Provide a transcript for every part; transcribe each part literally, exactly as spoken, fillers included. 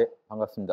네, 반갑습니다.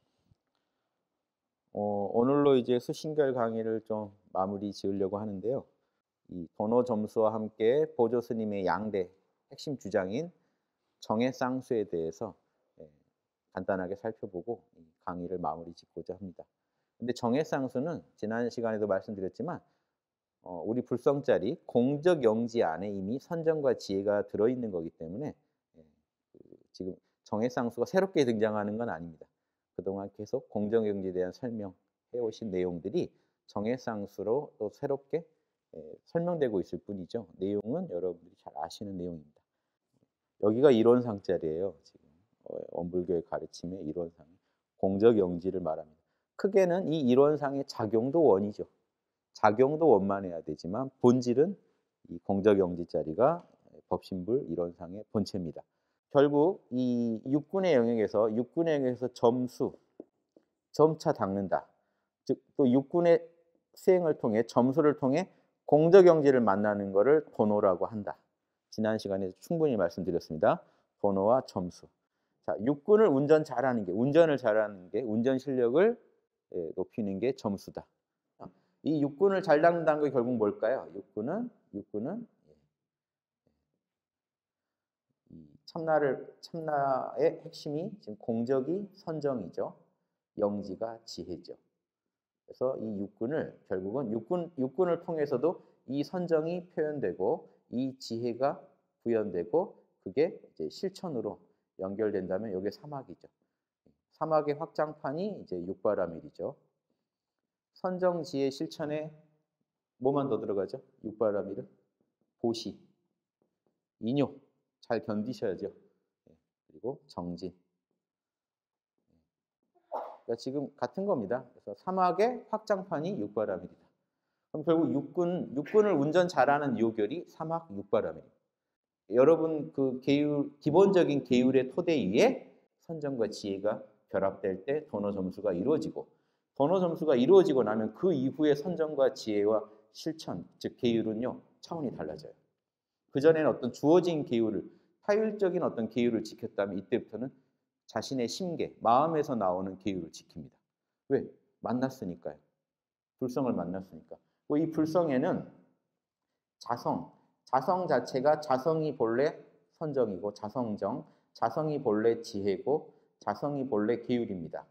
어, 오늘로 이제 수신결 강의를 좀 마무리 지으려고 하는데요. 이 도노 점수와 함께 보조 스님의 양대 핵심 주장인 정의 쌍수에 대해서 예, 간단하게 살펴보고 이 강의를 마무리 짓고자 합니다. 근데 정의 쌍수는 지난 시간에도 말씀드렸지만 어, 우리 불성짜리 공적 영지 안에 이미 선정과 지혜가 들어있는 거기 때문에 예, 그 지금 정의 쌍수가 새롭게 등장하는 건 아닙니다. 그동안 계속 공적 영지에 대한 설명해 오신 내용들이 정의 쌍수로 또 새롭게 예, 설명되고 있을 뿐이죠. 내용은 여러분들이 잘 아시는 내용입니다. 여기가 이론상 자리예요. 지금 어, 원불교의 가르침의 이론상 공적 영지를 말합니다. 크게는 이 이론상의 작용도 원이죠. 작용도 원만해야 되지만 본질은 이 공적 영지 자리가 법신불 이론상의 본체입니다. 결국 이 육군의 영역에서 육군의 영역에서 점수, 점차 닦는다. 즉 또 육군의 수행을 통해 점수를 통해 공적 영지를 만나는 것을 도노라고 한다. 지난 시간에 충분히 말씀드렸습니다. 도노와 점수. 자, 육군을 운전 잘하는 게 운전을 잘하는 게 운전 실력을 예, 높이는 게 점수다. 이 육군을 잘 닦는다는 게 결국 뭘까요? 육군은 육군은 이 참나를 참나의 핵심이 지금 공적이 선정이죠. 영지가 지혜죠. 그래서 이 육군을 결국은 육군 육군을 통해서도 이 선정이 표현되고 이 지혜가 구현되고 그게 이제 실천으로 연결된다면 이게 사막이죠. 사막의 확장판이 이제 육바라밀이죠. 선정지혜 실천에 뭐만 더 들어가죠? 육바라밀은 보시, 인요 잘 견디셔야죠. 그리고 정진. 그러니까 지금 같은 겁니다. 그래서 사막의 확장판이 육바라밀이다. 그럼 결국 육군 육군을 운전 잘하는 요결이 사막 육바라밀입니다. 여러분 그 계율 기본적인 계율의 토대 위에 선정과 지혜가 결합될 때 도노 점수가 이루어지고 도노 점수가 이루어지고 나면 그 이후에 선정과 지혜와 실천 즉 계율은요 차원이 달라져요. 그 전에는 어떤 주어진 계율을 타율적인 어떤 계율을 지켰다면 이때부터는 자신의 심계, 마음에서 나오는 계율을 지킵니다. 왜? 만났으니까요. 불성을 만났으니까. 이 불성에는 자성, 자성 자체가 자성이 본래 선정이고 자성정, 자성이 본래 지혜고 자성이 본래 계율입니다.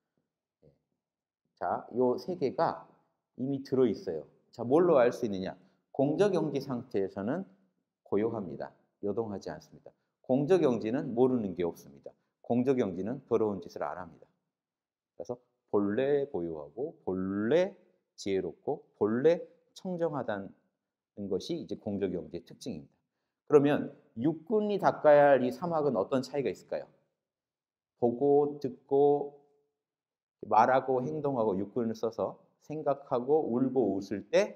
자, 요 세 개가 이미 들어 있어요. 자, 뭘로 알 수 있느냐? 공적 영지 상태에서는 고요합니다. 요동하지 않습니다. 공적 영지는 모르는 게 없습니다. 공적 영지는 더러운 짓을 안 합니다. 그래서 본래 고요하고 본래 지혜롭고 본래 청정하다는 것이 이제 공적 영지의 특징입니다. 그러면 육군이 닦아야 할 이 사막은 어떤 차이가 있을까요? 보고 듣고 말하고 행동하고 육군을 써서 생각하고 울고 웃을 때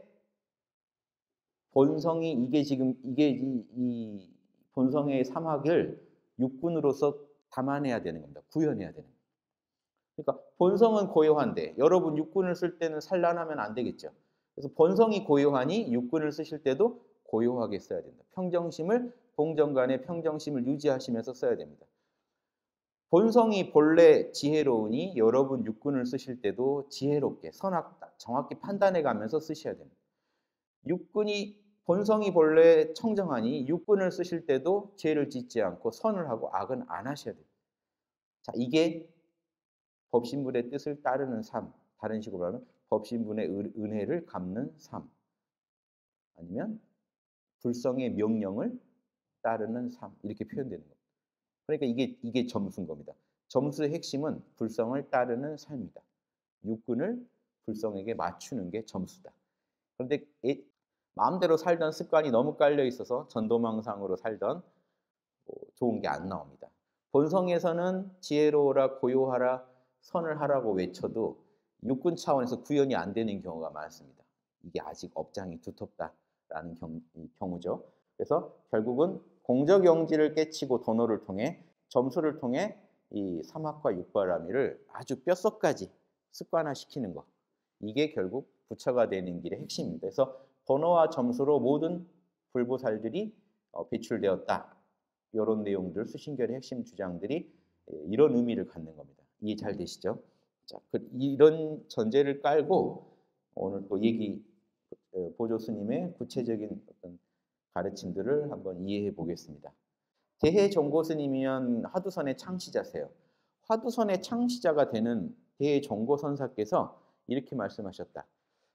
본성이 이게 지금 이게 이, 이 본성의 사막을 육군으로서 담아내야 되는 겁니다. 구현해야 되는 겁니다. 그러니까 본성은 고요한데 여러분 육군을 쓸 때는 산란하면 안 되겠죠. 그래서 본성이 고요하니 육군을 쓰실 때도 고요하게 써야 된다. 평정심을 동정 간의 평정심을 유지하시면서 써야 됩니다. 본성이 본래 지혜로우니 여러분 육군을 쓰실 때도 지혜롭게 선악 정확히 판단해 가면서 쓰셔야 됩니다. 육군이 본성이 본래 청정하니 육군을 쓰실 때도 죄를 짓지 않고 선을 하고 악은 안 하셔야 돼요. 자, 이게 법신분의 뜻을 따르는 삶, 다른 식으로 하면 법신분의 은혜를 갚는 삶, 아니면 불성의 명령을 따르는 삶 이렇게 표현되는 겁니다. 그러니까 이게 이게 점수인 겁니다. 점수의 핵심은 불성을 따르는 삶이다. 육군을 불성에게 맞추는 게 점수다. 그런데 마음대로 살던 습관이 너무 깔려 있어서 전도망상으로 살던 좋은 게 안 나옵니다. 본성에서는 지혜로워라, 고요하라, 선을 하라고 외쳐도 육군 차원에서 구현이 안 되는 경우가 많습니다. 이게 아직 업장이 두텁다라는 경, 경우죠. 그래서 결국은 공적 영지를 깨치고 도노를 통해 점수를 통해 이 사막과 육바라밀을 아주 뼛속까지 습관화시키는 것. 이게 결국 부처가 되는 길의 핵심입니다. 그래서 도노와 점수로 모든 불보살들이 배출되었다. 이런 내용들, 수신결의 핵심 주장들이 예, 이런 의미를 갖는 겁니다. 이해 잘 되시죠? 자, 그 이런 전제를 깔고 오늘 또 얘기 어, 보조 스님의 구체적인 어떤 가르침들을 한번 이해해 보겠습니다. 대해종고 스님이면 화두선의 창시자세요. 화두선의 창시자가 되는 대해종고 선사께서 이렇게 말씀하셨다.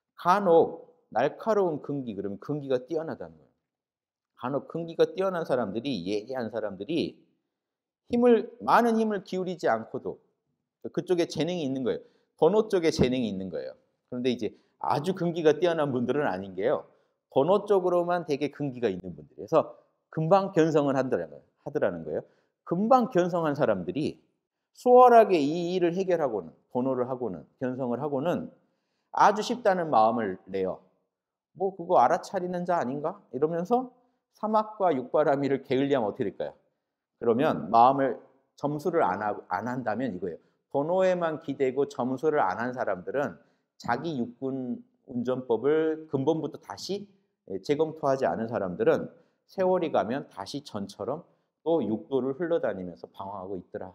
간혹 날카로운 근기, 그러면 근기가 뛰어나다는 거예요. 간혹 근기가 뛰어난 사람들이, 예리한 사람들이 힘을 많은 힘을 기울이지 않고도 그쪽에 재능이 있는 거예요. 번호 쪽에 재능이 있는 거예요. 그런데 이제 아주 근기가 뛰어난 분들은 아닌 게요. 번호 쪽으로만 되게 근기가 있는 분들이. 그래서 금방 견성을 하더라는 거예요. 하더라는 거예요. 금방 견성한 사람들이 수월하게 이 일을 해결하고는, 번호를 하고는, 견성을 하고는 아주 쉽다는 마음을 내요. 뭐 그거 알아차리는 자 아닌가? 이러면서 사막과 육바라밀을 게을리하면 어떻게 될까요? 그러면 마음을 점수를 안, 하, 안 한다면 이거예요. 번호에만 기대고 점수를 안 한 사람들은 자기 육군 운전법을 근본부터 다시 재검토하지 않은 사람들은 세월이 가면 다시 전처럼 또 육도를 흘러다니면서 방황하고 있더라.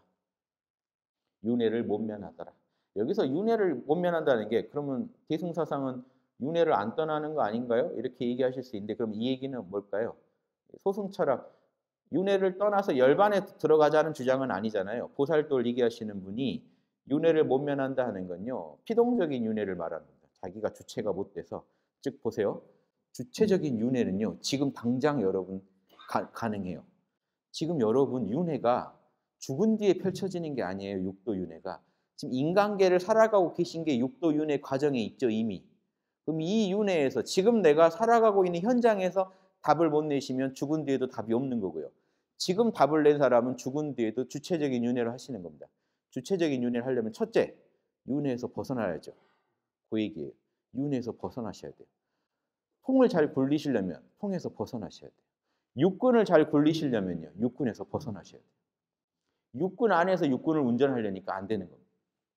윤회를 못 면하더라. 여기서 윤회를 못 면한다는 게 그러면 대승사상은 윤회를 안 떠나는 거 아닌가요? 이렇게 얘기하실 수 있는데 그럼 이 얘기는 뭘까요? 소승철학 윤회를 떠나서 열반에 들어가자는 주장은 아니잖아요. 보살도를 얘기하시는 분이 윤회를 못 면한다 하는 건요. 피동적인 윤회를 말하는 겁니다. 자기가 주체가 못 돼서. 즉 보세요. 주체적인 윤회는요. 지금 당장 여러분 가, 가능해요. 지금 여러분 윤회가 죽은 뒤에 펼쳐지는 게 아니에요. 육도 윤회가. 지금 인간계를 살아가고 계신 게 육도 윤회 과정에 있죠. 이미. 그럼 이 윤회에서 지금 내가 살아가고 있는 현장에서 답을 못 내시면 죽은 뒤에도 답이 없는 거고요. 지금 답을 낸 사람은 죽은 뒤에도 주체적인 윤회를 하시는 겁니다. 주체적인 윤회를 하려면 첫째, 윤회에서 벗어나야죠. 그 얘기예요. 윤회에서 벗어나셔야 돼요. 통을 잘 굴리시려면 통에서 벗어나셔야 돼요. 육군을 잘 굴리시려면요. 육군에서 벗어나셔야 돼요. 육군 안에서 육군을 운전하려니까 안 되는 겁니다.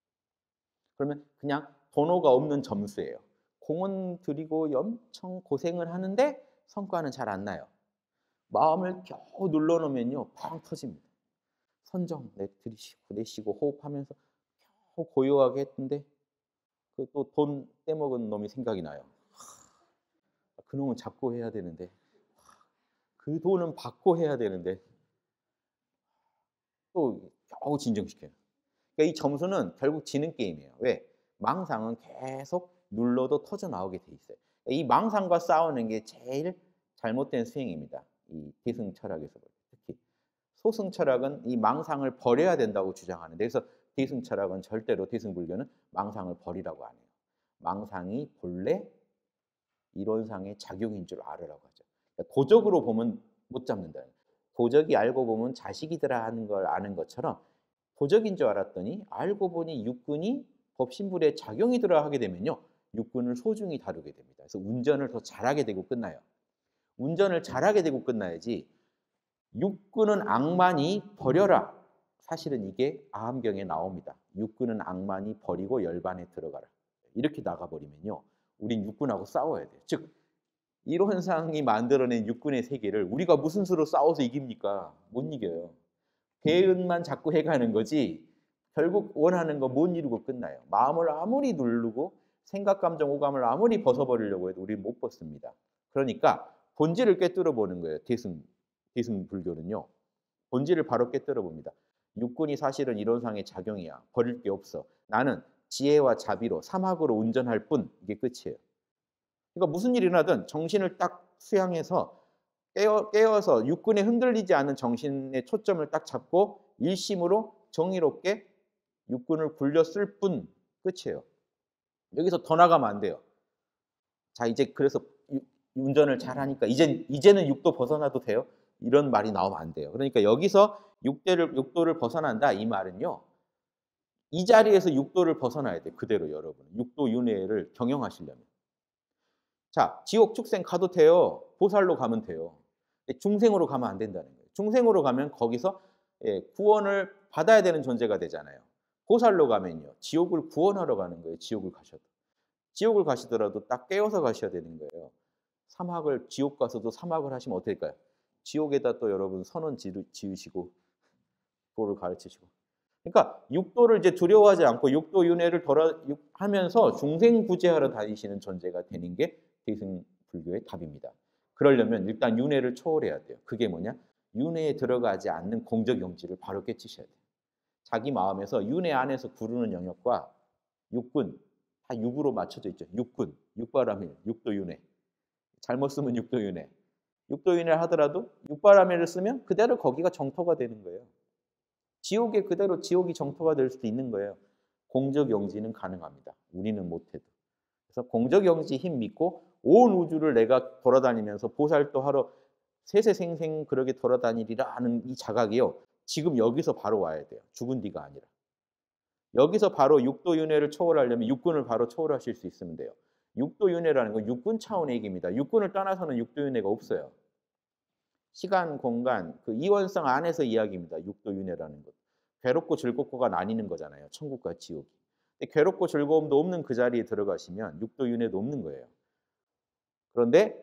그러면 그냥 번호가 없는 점수예요. 공은 들이고 엄청 고생을 하는데 성과는 잘 안 나요. 마음을 겨우 눌러놓으면요. 팡 터집니다. 선정 내 들이쉬고 내쉬고 호흡하면서 겨우 고요하게 했는데 그 또 돈 떼먹은 놈이 생각이 나요. 그 놈은 잡고 해야 되는데 그 돈은 받고 해야 되는데 또 겨우 진정시켜요. 그러니까 이 점수는 결국 지는 게임이에요. 왜? 망상은 계속 눌러도 터져 나오게 돼 있어요. 이 망상과 싸우는 게 제일 잘못된 수행입니다. 이 대승 철학에서 특히 소승 철학은 이 망상을 버려야 된다고 주장하는데 그래서 대승 철학은 절대로 대승 불교는 망상을 버리라고 안 해요. 망상이 본래 이론상의 작용인 줄 알으라고 하죠. 그러니까 도적으로 보면 못 잡는다. 도적이 알고 보면 자식이더라 하는 걸 아는 것처럼 도적인 줄 알았더니 알고 보니 육군이 법신불의 작용이더라 하게 되면요. 육군을 소중히 다루게 됩니다. 그래서 운전을 더 잘하게 되고 끝나요. 운전을 잘하게 되고 끝나야지 육군은 악만이 버려라. 사실은 이게 아함경에 나옵니다. 육군은 악만이 버리고 열반에 들어가라. 이렇게 나가버리면요. 우린 육군하고 싸워야 돼요. 즉 이론상이 만들어낸 육군의 세계를 우리가 무슨 수로 싸워서 이깁니까? 못 이겨요. 개은만 자꾸 해가는 거지 결국 원하는 거 못 이루고 끝나요. 마음을 아무리 누르고 생각, 감정, 오감을 아무리 벗어버리려고 해도 우리는 못 벗습니다. 그러니까 본질을 꿰뚫어 보는 거예요. 대승, 대승 불교는요. 본질을 바로 꿰뚫어 봅니다. 육군이 사실은 이론상의 작용이야. 버릴 게 없어. 나는 지혜와 자비로 사막으로 운전할 뿐. 이게 끝이에요. 그러니까 무슨 일이 나든 정신을 딱 수양해서 깨어, 깨어서 육군에 흔들리지 않는 정신의 초점을 딱 잡고 일심으로 정의롭게 육군을 굴렸을 뿐 끝이에요. 여기서 더 나가면 안 돼요. 자 이제 그래서 유, 운전을 잘하니까 이제 이제는 육도 벗어나도 돼요? 이런 말이 나오면 안 돼요. 그러니까 여기서 육대를 육도를 벗어난다 이 말은요. 이 자리에서 육도를 벗어나야 돼. 그대로 여러분. 육도 윤회를 경영하시려면. 자, 지옥 축생 가도 돼요. 보살로 가면 돼요. 중생으로 가면 안 된다는 거예요. 중생으로 가면 거기서 예, 구원을 받아야 되는 존재가 되잖아요. 보살로 가면요. 지옥을 구원하러 가는 거예요. 지옥을 가셔도. 지옥을 가시더라도 딱 깨워서 가셔야 되는 거예요. 사막을 지옥 가서도 사막을 하시면 어떨까요? 지옥에다 또 여러분 선원 지으시고 도를 가르치시고 그러니까 육도를 이제 두려워하지 않고 육도 윤회를 돌아 하면서 중생구제하러 다니시는 존재가 되는 게 대승불교의 답입니다. 그러려면 일단 윤회를 초월해야 돼요. 그게 뭐냐? 윤회에 들어가지 않는 공적 영지를 바로 깨치셔야 돼요. 자기 마음에서 윤회 안에서 구르는 영역과 육군, 다 육으로 맞춰져 있죠. 육군, 육바라밀, 육도윤회. 잘못 쓰면 육도윤회. 육도윤회를 하더라도 육바라밀을 쓰면 그대로 거기가 정토가 되는 거예요. 지옥에 그대로 지옥이 정토가 될 수도 있는 거예요. 공적 영지는 가능합니다. 우리는 못해도. 그래서 공적 영지 힘 믿고 온 우주를 내가 돌아다니면서 보살도 하러 세세생생 그렇게 돌아다니리라 하는 이 자각이요. 지금 여기서 바로 와야 돼요. 죽은 뒤가 아니라. 여기서 바로 육도윤회를 초월하려면 육군을 바로 초월하실 수 있으면 돼요. 육도윤회라는 건 육군 차원의 얘기입니다. 육군을 떠나서는 육도윤회가 없어요. 시간, 공간, 그 이원성 안에서 이야기입니다. 육도윤회라는 것. 괴롭고 즐겁고가 나뉘는 거잖아요. 천국과 지옥이. 근데 괴롭고 즐거움도 없는 그 자리에 들어가시면 육도윤회도 없는 거예요. 그런데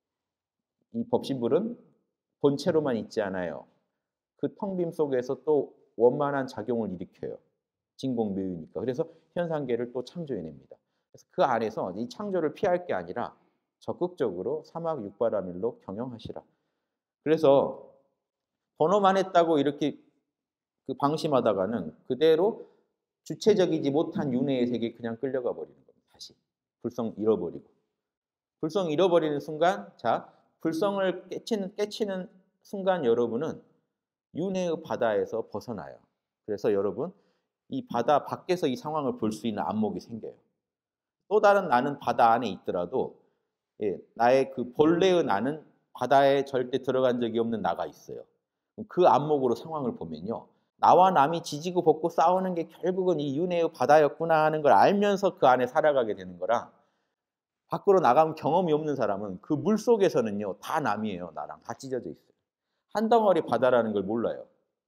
이 법신불은 본체로만 있지 않아요. 그 텅 빔 속에서 또 원만한 작용을 일으켜요. 진공묘유니까. 그래서 현상계를 또 창조해냅니다. 그래서 그 안에서 이 창조를 피할 게 아니라 적극적으로 사막 육바라밀로 경영하시라. 그래서 번호만 했다고 이렇게 그 방심하다가는 그대로 주체적이지 못한 윤회의 세계에 그냥 끌려가 버리는 겁니다. 다시 불성 잃어버리고. 불성 잃어버리는 순간, 자, 불성을 깨치는, 깨치는 순간 여러분은 윤회의 바다에서 벗어나요. 그래서 여러분, 이 바다 밖에서 이 상황을 볼 수 있는 안목이 생겨요. 또 다른 나는 바다 안에 있더라도 예, 나의 그 본래의 나는 바다에 절대 들어간 적이 없는 나가 있어요. 그 안목으로 상황을 보면요. 나와 남이 지지고 볶고 싸우는 게 결국은 이 윤회의 바다였구나 하는 걸 알면서 그 안에 살아가게 되는 거라 밖으로 나가면 경험이 없는 사람은 그 물속에서는요. 다 남이에요. 나랑 다 찢어져 있어요. 한 덩어리 바다라는 걸 몰라요.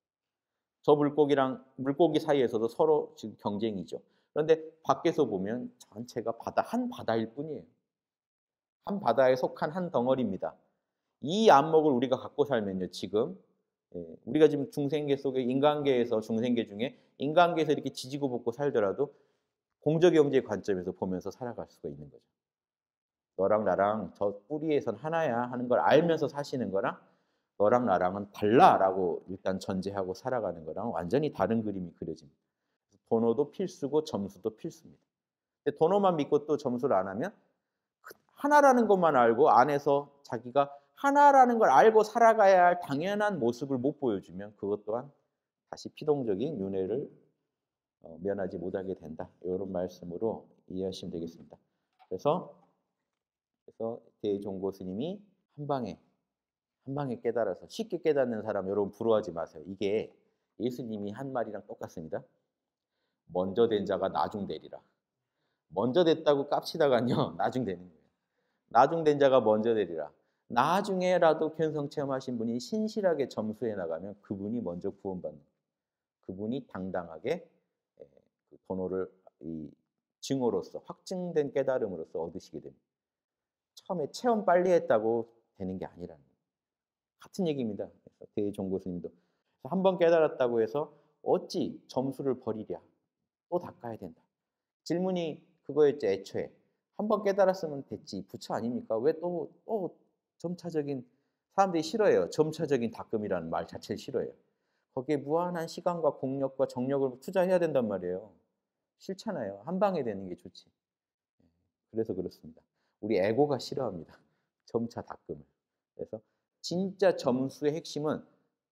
저 물고기랑 물고기 사이에서도 서로 지금 경쟁이죠. 그런데 밖에서 보면 전체가 바다, 한 바다일 뿐이에요. 한 바다에 속한 한 덩어리입니다. 이 안목을 우리가 갖고 살면요, 지금 예, 우리가 지금 중생계 속에 인간계에서 중생계 중에 인간계에서 이렇게 지지고 볶고 살더라도 공적영지의 관점에서 보면서 살아갈 수가 있는 거죠. 너랑 나랑 저 뿌리에선 하나야 하는 걸 알면서 사시는 거랑 너랑 나랑은 달라라고 일단 전제하고 살아가는 거랑 완전히 다른 그림이 그려집니다. 번호도 필수고 점수도 필수입니다. 근데 번호만 믿고 또 점수를 안 하면 하나라는 것만 알고 안에서 자기가 하나라는 걸 알고 살아가야 할 당연한 모습을 못 보여주면 그것 또한 다시 피동적인 윤회를 어, 면하지 못하게 된다. 이런 말씀으로 이해하시면 되겠습니다. 그래서 그래서 대종고 스님이 한 방에 한 방에 깨달아서 쉽게 깨닫는 사람 여러분 부러워하지 마세요. 이게 예수님이 한 말이랑 똑같습니다. 먼저 된 자가 나중 되리라. 먼저 됐다고 깝치다가요 나중 되는 거예요. 나중 된 자가 먼저 되리라. 나중에라도 견성 체험하신 분이 신실하게 점수해 나가면 그분이 먼저 구원받는 거예요. 그분이 당당하게 그 번호를 이 증오로서 확증된 깨달음으로써 얻으시게 됩니다. 처음에 체험 빨리 했다고 되는 게 아니라는 거예요. 같은 얘기입니다. 그래서 대종고 스님도 한 번 깨달았다고 해서 어찌 점수를 버리랴. 또 닦아야 된다. 질문이 그거였죠. 애초에. 한 번 깨달았으면 됐지. 부처 아닙니까? 왜 또 또 점차적인 사람들이 싫어해요. 점차적인 닦음이라는 말 자체를 싫어해요. 거기에 무한한 시간과 공력과 정력을 투자해야 된단 말이에요. 싫잖아요. 한 방에 되는 게 좋지. 그래서 그렇습니다. 우리 에고가 싫어합니다. 점차 닦음을. 그래서 진짜 점수의 핵심은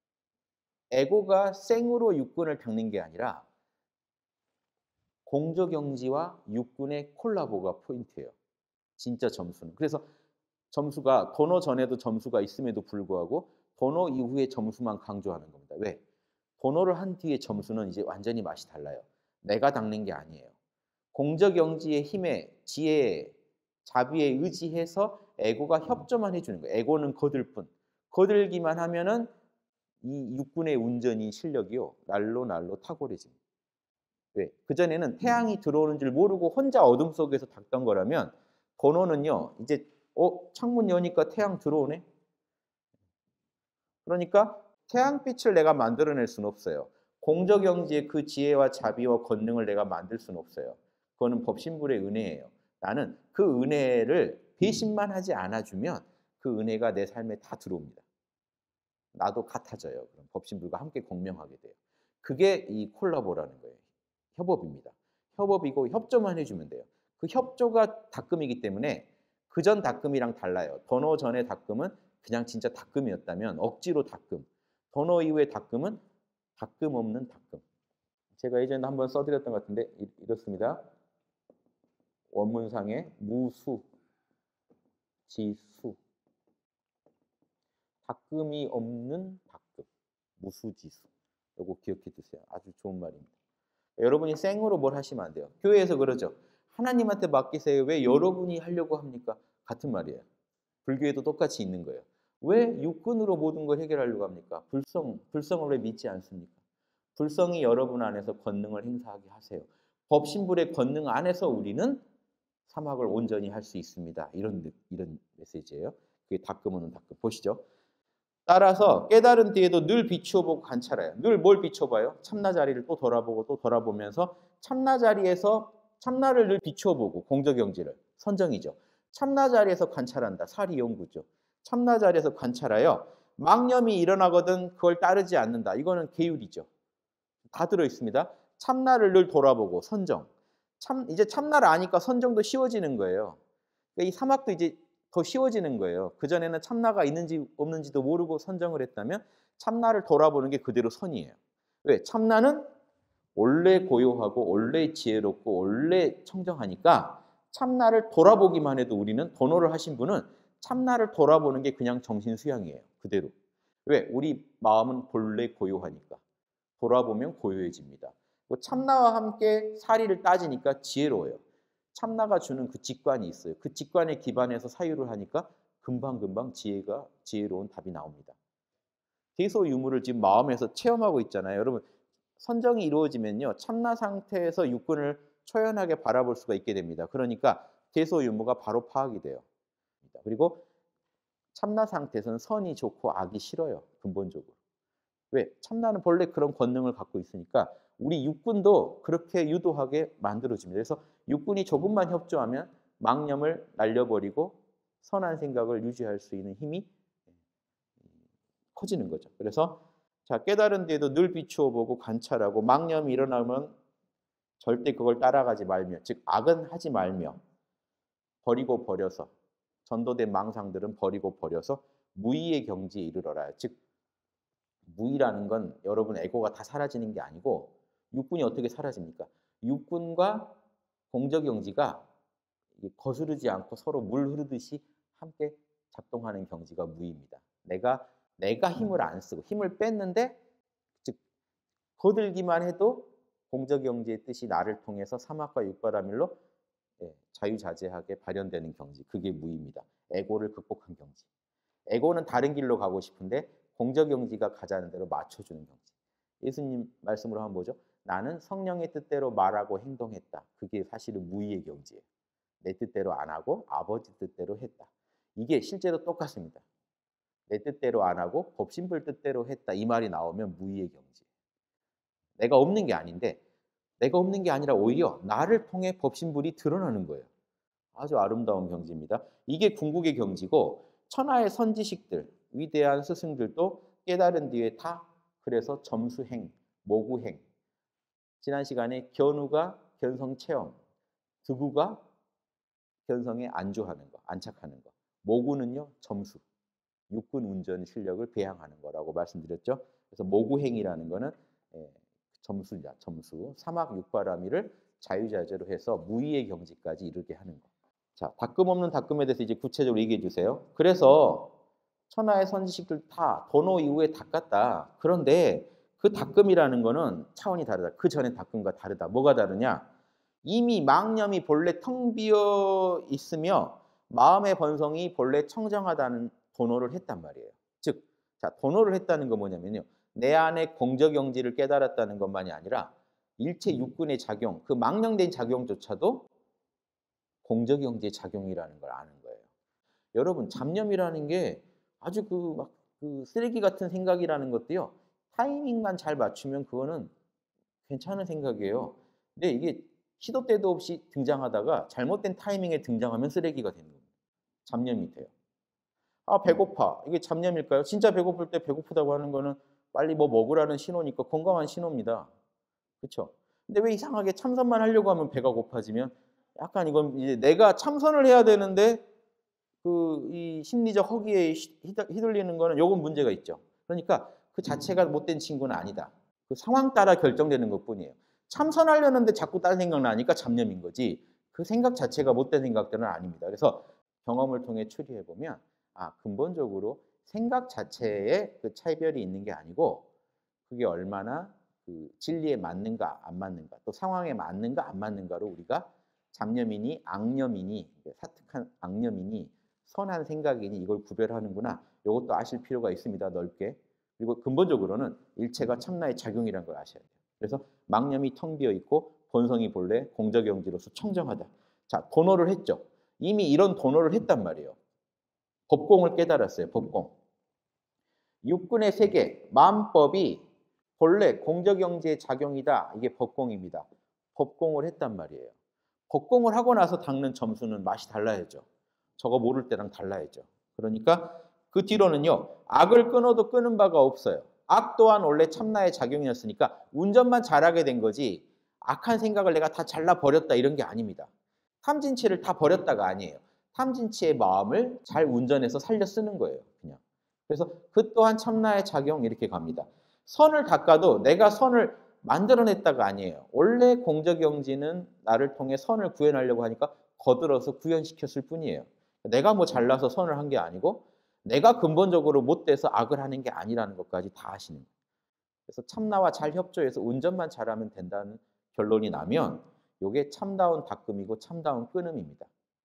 에고가 생으로 육군을 닦는 게 아니라 공적영지와 육군의 콜라보가 포인트예요. 진짜 점수는. 그래서 점수가 도노 전에도 점수가 있음에도 불구하고 도노 이후에 점수만 강조하는 겁니다. 왜? 도노를 한 뒤에 점수는 이제 완전히 맛이 달라요. 내가 닦는 게 아니에요. 공적영지의 힘에 지혜에 자비에 의지해서 에고가 협조만 해주는 거예요. 에고는 거들 뿐. 거들기만 하면은 이 육군의 운전이 실력이요. 날로 날로 탁월해집니다. 왜? 그전에는 태양이 들어오는 줄 모르고 혼자 어둠 속에서 닦던 거라면 번호는요. 이제 어 창문 여니까 태양 들어오네. 그러니까 태양빛을 내가 만들어낼 수는 없어요. 공적영지의 그 지혜와 자비와 권능을 내가 만들 수는 없어요. 그거는 법신불의 은혜예요. 나는 그 은혜를 배신만 하지 않아주면 그 은혜가 내 삶에 다 들어옵니다. 나도 같아져요. 그럼 법신불과 함께 공명하게 돼요. 그게 이 콜라보라는 거예요. 협업입니다. 협업이고 협조만 해주면 돼요. 그 협조가 닦음이기 때문에 그전 닦음이랑 달라요. 번호 전의 닦음은 그냥 진짜 닦음이었다면 억지로 닦음. 번호 이후의 닦음은 닦음 없는 닦음. 제가 예전에 한번 써드렸던 것 같은데 이렇습니다. 원문상에 무수, 지수. 닦음이 없는 닦음. 무수지수. 이거 기억해 두세요. 아주 좋은 말입니다. 여러분이 생으로 뭘 하시면 안 돼요. 교회에서 그러죠. 하나님한테 맡기세요. 왜 여러분이 하려고 합니까? 같은 말이에요. 불교에도 똑같이 있는 거예요. 왜 육군으로 모든 걸 해결하려고 합니까? 불성, 불성을 왜 믿지 않습니까? 불성이 여러분 안에서 권능을 행사하게 하세요. 법신불의 권능 안에서 우리는 사막을 온전히 할 수 있습니다. 이런, 이런 메시지예요. 그게 닦음 없는 닦음. 보시죠. 따라서 깨달은 뒤에도 늘 비추어보고 관찰해요. 늘 뭘 비춰봐요? 참나 자리를 또 돌아보고 또 돌아보면서 참나 자리에서 참나를 늘 비추어보고 공적영지를 선정이죠. 참나 자리에서 관찰한다. 사리 연구죠. 참나 자리에서 관찰하여 망념이 일어나거든 그걸 따르지 않는다. 이거는 계율이죠. 다 들어있습니다. 참나를 늘 돌아보고 선정. 참 이제 참나를 아니까 선정도 쉬워지는 거예요. 그러니까 이 사막도 이제 더 쉬워지는 거예요. 그전에는 참나가 있는지 없는지도 모르고 선정을 했다면 참나를 돌아보는 게 그대로 선이에요. 왜? 참나는 원래 고요하고 원래 지혜롭고 원래 청정하니까 참나를 돌아보기만 해도 우리는 번호를 하신 분은 참나를 돌아보는 게 그냥 정신 수양이에요. 그대로. 왜? 우리 마음은 본래 고요하니까. 돌아보면 고요해집니다. 참나와 함께 사리를 따지니까 지혜로워요. 참나가 주는 그 직관이 있어요. 그 직관에 기반해서 사유를 하니까 금방금방 지혜가 지혜로운 답이 나옵니다. 대소유무를 지금 마음에서 체험하고 있잖아요. 여러분 선정이 이루어지면요. 참나 상태에서 육군을 초연하게 바라볼 수가 있게 됩니다. 그러니까 대소유무가 바로 파악이 돼요. 그리고 참나 상태에서는 선이 좋고 악이 싫어요. 근본적으로. 왜? 참나는 본래 그런 권능을 갖고 있으니까 우리 육군도 그렇게 유도하게 만들어집니다. 그래서 육군이 조금만 협조하면 망념을 날려버리고 선한 생각을 유지할 수 있는 힘이 커지는 거죠. 그래서 자 깨달은 뒤에도 늘 비추어 보고 관찰하고 망념이 일어나면 절대 그걸 따라가지 말며 즉 악은 하지 말며 버리고 버려서 전도된 망상들은 버리고 버려서 무의의 경지에 이르러라. 즉 무의라는 건 여러분 에고가 다 사라지는 게 아니고 육군이 어떻게 사라집니까? 육군과 공적영지가 거스르지 않고 서로 물 흐르듯이 함께 작동하는 경지가 무의입니다. 내가 내가 힘을 안 쓰고 힘을 뺐는데 즉 거들기만 해도 공적영지의 뜻이 나를 통해서 사막과 육바라밀로 예, 자유자재하게 발현되는 경지. 그게 무의입니다. 에고를 극복한 경지. 에고는 다른 길로 가고 싶은데 공적영지가 가자는 대로 맞춰주는 경지. 예수님 말씀으로 한번 보죠. 나는 성령의 뜻대로 말하고 행동했다. 그게 사실은 무의의 경지예요. 내 뜻대로 안 하고 아버지 뜻대로 했다. 이게 실제로 똑같습니다. 내 뜻대로 안 하고 법신불 뜻대로 했다. 이 말이 나오면 무의의 경지예요. 내가 없는 게 아닌데 내가 없는 게 아니라 오히려 나를 통해 법신불이 드러나는 거예요. 아주 아름다운 경지입니다. 이게 궁극의 경지고 천하의 선지식들, 위대한 스승들도 깨달은 뒤에 다 그래서 점수행, 모구행. 지난 시간에 견우가 견성체험, 득우가 견성에 안주하는 거, 안착하는 거. 모구는요, 점수, 육군 운전 실력을 배양하는 거라고 말씀드렸죠. 그래서 모구행이라는 거는 점수냐, 점수. 사막 육바라밀을 자유자재로 해서 무의의 경지까지 이르게 하는 거. 자, 닦음 없는 닦음에 대해서 이제 구체적으로 얘기해 주세요. 그래서 천하의 선지식들 다 번호 이후에 닦았다. 그런데 그 닦음이라는 거는 차원이 다르다. 그 전에 닦음과 다르다. 뭐가 다르냐? 이미 망념이 본래 텅 비어 있으며 마음의 번성이 본래 청정하다는 도노를 했단 말이에요. 즉, 자, 도노를 했다는 건 뭐냐면요. 내 안에 공적영지를 깨달았다는 것만이 아니라 일체 육군의 작용, 그 망령된 작용조차도 공적영지의 작용이라는 걸 아는 거예요. 여러분 잡념이라는 게 아주 그 막 그 쓰레기 같은 생각이라는 것도요. 타이밍만 잘 맞추면 그거는 괜찮은 생각이에요. 근데 이게 시도 때도 없이 등장하다가 잘못된 타이밍에 등장하면 쓰레기가 되는 겁니다. 잡념이 돼요. '아 배고파.' 이게 잡념일까요? 진짜 배고플 때 배고프다고 하는 거는 빨리 뭐 먹으라는 신호니까 건강한 신호입니다. 그쵸? 근데 왜 이상하게 참선만 하려고 하면 배가 고파지면 약간 이건 이제 내가 참선을 해야 되는데 그 이 심리적 허기에 휘 휘달 휘둘리는 거는 요건 문제가 있죠. 그러니까 그 자체가 못된 친구는 아니다. 그 상황 따라 결정되는 것뿐이에요. 참선하려는데 자꾸 딴 생각 나니까 잡념인 거지 그 생각 자체가 못된 생각들은 아닙니다. 그래서 경험을 통해 추리해 보면 아 근본적으로 생각 자체에 그 차별이 있는 게 아니고 그게 얼마나 그 진리에 맞는가 안 맞는가 또 상황에 맞는가 안 맞는가로 우리가 잡념이니 악념이니 사특한 악념이니 선한 생각이니 이걸 구별하는구나. 요것도 아실 필요가 있습니다, 넓게. 그리고 근본적으로는 일체가 참나의 작용이라는 걸 아셔야 돼요. 그래서 망념이 텅 비어 있고 본성이 본래 공적영지로서 청정하다. 자, 도노를 했죠. 이미 이런 도노를 했단 말이에요. 법공을 깨달았어요, 법공. 육군의 세계, 마음법이 본래 공적영지의 작용이다. 이게 법공입니다. 법공을 했단 말이에요. 법공을 하고 나서 닦는 점수는 맛이 달라야죠. 저거 모를 때랑 달라야죠. 그러니까 그 뒤로는요. 악을 끊어도 끊은 바가 없어요. 악 또한 원래 참나의 작용이었으니까 운전만 잘하게 된 거지 악한 생각을 내가 다 잘라버렸다 이런 게 아닙니다. 탐진치를 다 버렸다가 아니에요. 탐진치의 마음을 잘 운전해서 살려 쓰는 거예요. 그냥. 그래서 그 또한 참나의 작용 이렇게 갑니다. 선을 닦아도 내가 선을 만들어냈다가 아니에요. 원래 공적영지는 나를 통해 선을 구현하려고 하니까 거들어서 구현시켰을 뿐이에요. 내가 뭐 잘나서 선을 한 게 아니고 내가 근본적으로 못돼서 악을 하는 게 아니라는 것까지 다 아시는 거예요. 그래서 참나와 잘 협조해서 운전만 잘하면 된다는 결론이 나면 이게 참다운 닦음이고 참다운 끊음입니다.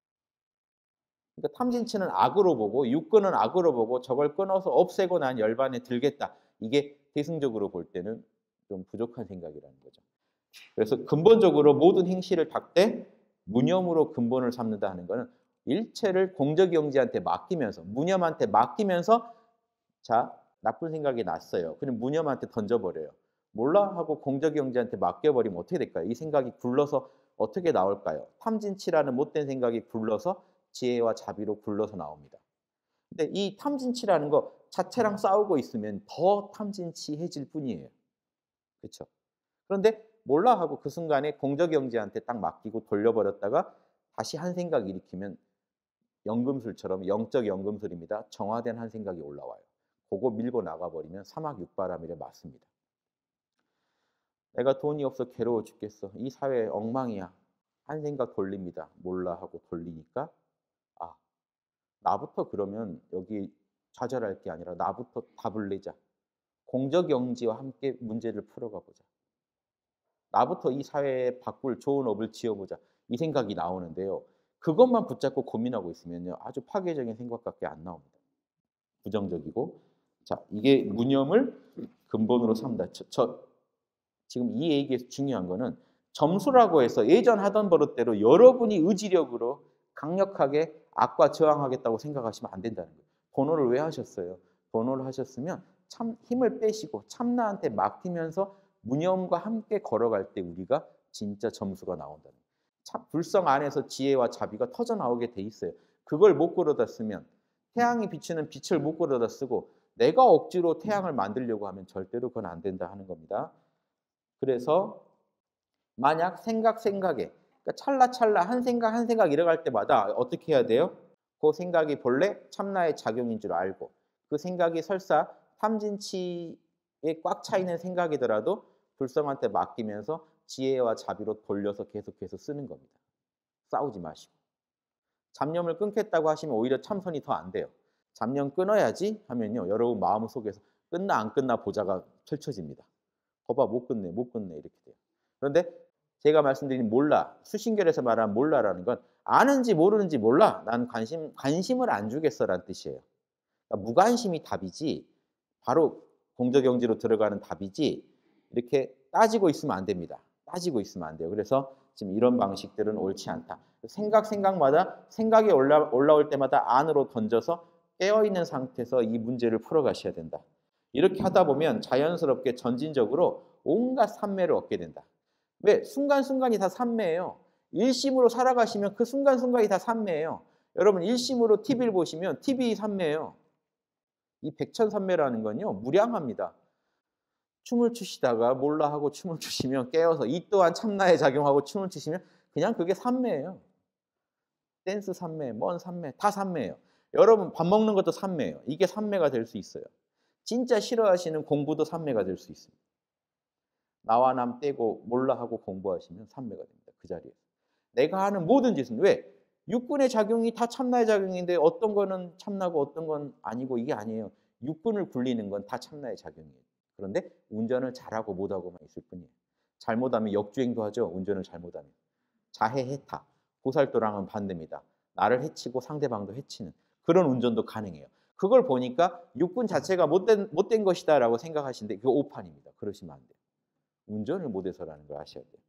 그러니까 탐진치는 악으로 보고 육근은 악으로 보고 저걸 끊어서 없애고 난 열반에 들겠다. 이게 대승적으로 볼 때는 좀 부족한 생각이라는 거죠. 그래서 근본적으로 모든 행실을 닦되 무념으로 근본을 삼는다 하는 것은 일체를 공적영지한테 맡기면서 무념한테 맡기면서 자 나쁜 생각이 났어요. 그럼 무념한테 던져버려요. 몰라 하고 공적영지한테 맡겨버리면 어떻게 될까요? 이 생각이 굴러서 어떻게 나올까요? 탐진치라는 못된 생각이 굴러서 지혜와 자비로 굴러서 나옵니다. 근데 이 탐진치라는 거 자체랑 싸우고 있으면 더 탐진치해질 뿐이에요. 그렇죠? 그런데 몰라 하고 그 순간에 공적영지한테 딱 맡기고 돌려버렸다가 다시 한 생각 일으키면 연금술처럼 영적 연금술입니다. 정화된 한 생각이 올라와요. 그거 밀고 나가버리면 사막육바람일에 맞습니다. 내가 돈이 없어 괴로워 죽겠어. 이 사회 엉망이야. 한 생각 돌립니다. 몰라 하고 돌리니까 아 나부터 그러면 여기 좌절할 게 아니라 나부터 답을 내자. 공적영지와 함께 문제를 풀어가 보자. 나부터 이 사회에 바꿀 좋은 업을 지어보자. 이 생각이 나오는데요. 그것만 붙잡고 고민하고 있으면요. 아주 파괴적인 생각밖에 안 나옵니다. 부정적이고. 자, 이게 무념을 근본으로 삼다. 저, 저 지금 이 얘기에서 중요한 거는 점수라고 해서 예전 하던 버릇대로 여러분이 의지력으로 강력하게 악과 저항하겠다고 생각하시면 안 된다는 거예요. 번호를 왜 하셨어요? 번호를 하셨으면 참 힘을 빼시고 참나한테 맡기면서 무념과 함께 걸어갈 때 우리가 진짜 점수가 나온다는 거예요. 참 불성 안에서 지혜와 자비가 터져 나오게 돼 있어요. 그걸 못 끌어다 쓰면 태양이 비추는 빛을 못 끌어다 쓰고 내가 억지로 태양을 만들려고 하면 절대로 그건 안 된다 하는 겁니다. 그래서 만약 생각 생각에 그러니까 찰나찰나 한 생각 한 생각 잃어갈 때마다 어떻게 해야 돼요? 그 생각이 본래 참나의 작용인 줄 알고 그 생각이 설사 탐진치에 꽉 차 있는 생각이더라도 불성한테 맡기면서 지혜와 자비로 돌려서 계속해서 쓰는 겁니다. 싸우지 마시고. 잡념을 끊겠다고 하시면 오히려 참선이 더 안 돼요. 잡념 끊어야지 하면요. 여러분 마음속에서 끝나 안 끝나 보자가 펼쳐집니다. 거봐 못 끝내 못 끝내 이렇게 돼요. 그런데 제가 말씀드린 몰라 수신결에서 말하는 몰라라는 건 아는지 모르는지 몰라 나는 관심, 관심을 안 주겠어라는 뜻이에요. 그러니까 무관심이 답이지 바로 공적영지로 들어가는 답이지 이렇게 따지고 있으면 안 됩니다. 따지고 있으면 안 돼요. 그래서 지금 이런 방식들은 옳지 않다. 생각 생각마다 생각이 올라, 올라올 때마다 안으로 던져서 깨어있는 상태에서 이 문제를 풀어가셔야 된다. 이렇게 하다 보면 자연스럽게 점진적으로 온갖 삼매를 얻게 된다. 왜? 순간순간이 다 삼매예요. 일심으로 살아가시면 그 순간순간이 다 삼매예요. 여러분 일심으로 티비를 보시면 티비 삼매예요. 이 백천삼매라는 건요. 무량합니다. 춤을 추시다가 몰라 하고 춤을 추시면 깨어서 이 또한 참나에 작용하고 춤을 추시면 그냥 그게 삼매예요. 댄스 삼매, 뭔 삼매, 다 삼매예요. 여러분 밥 먹는 것도 삼매예요. 이게 삼매가 될 수 있어요. 진짜 싫어하시는 공부도 삼매가 될 수 있습니다. 나와 남 떼고 몰라 하고 공부하시면 삼매가 됩니다. 그 자리에서. 내가 하는 모든 짓은 왜? 육군의 작용이 다 참나의 작용인데 어떤 거는 참나고 어떤 건 아니고 이게 아니에요. 육군을 굴리는 건 다 참나의 작용이에요. 그런데 운전을 잘하고 못하고만 있을 뿐이에요. 잘못하면 역주행도 하죠. 운전을 잘못하면. 자해해타. 보살도랑은 반대입니다. 나를 해치고 상대방도 해치는 그런 운전도 가능해요. 그걸 보니까 육군 자체가 못된, 못된 것이다라고 생각하시는데 그거 오판입니다. 그러시면 안 돼요. 운전을 못해서라는 걸 아셔야 돼요.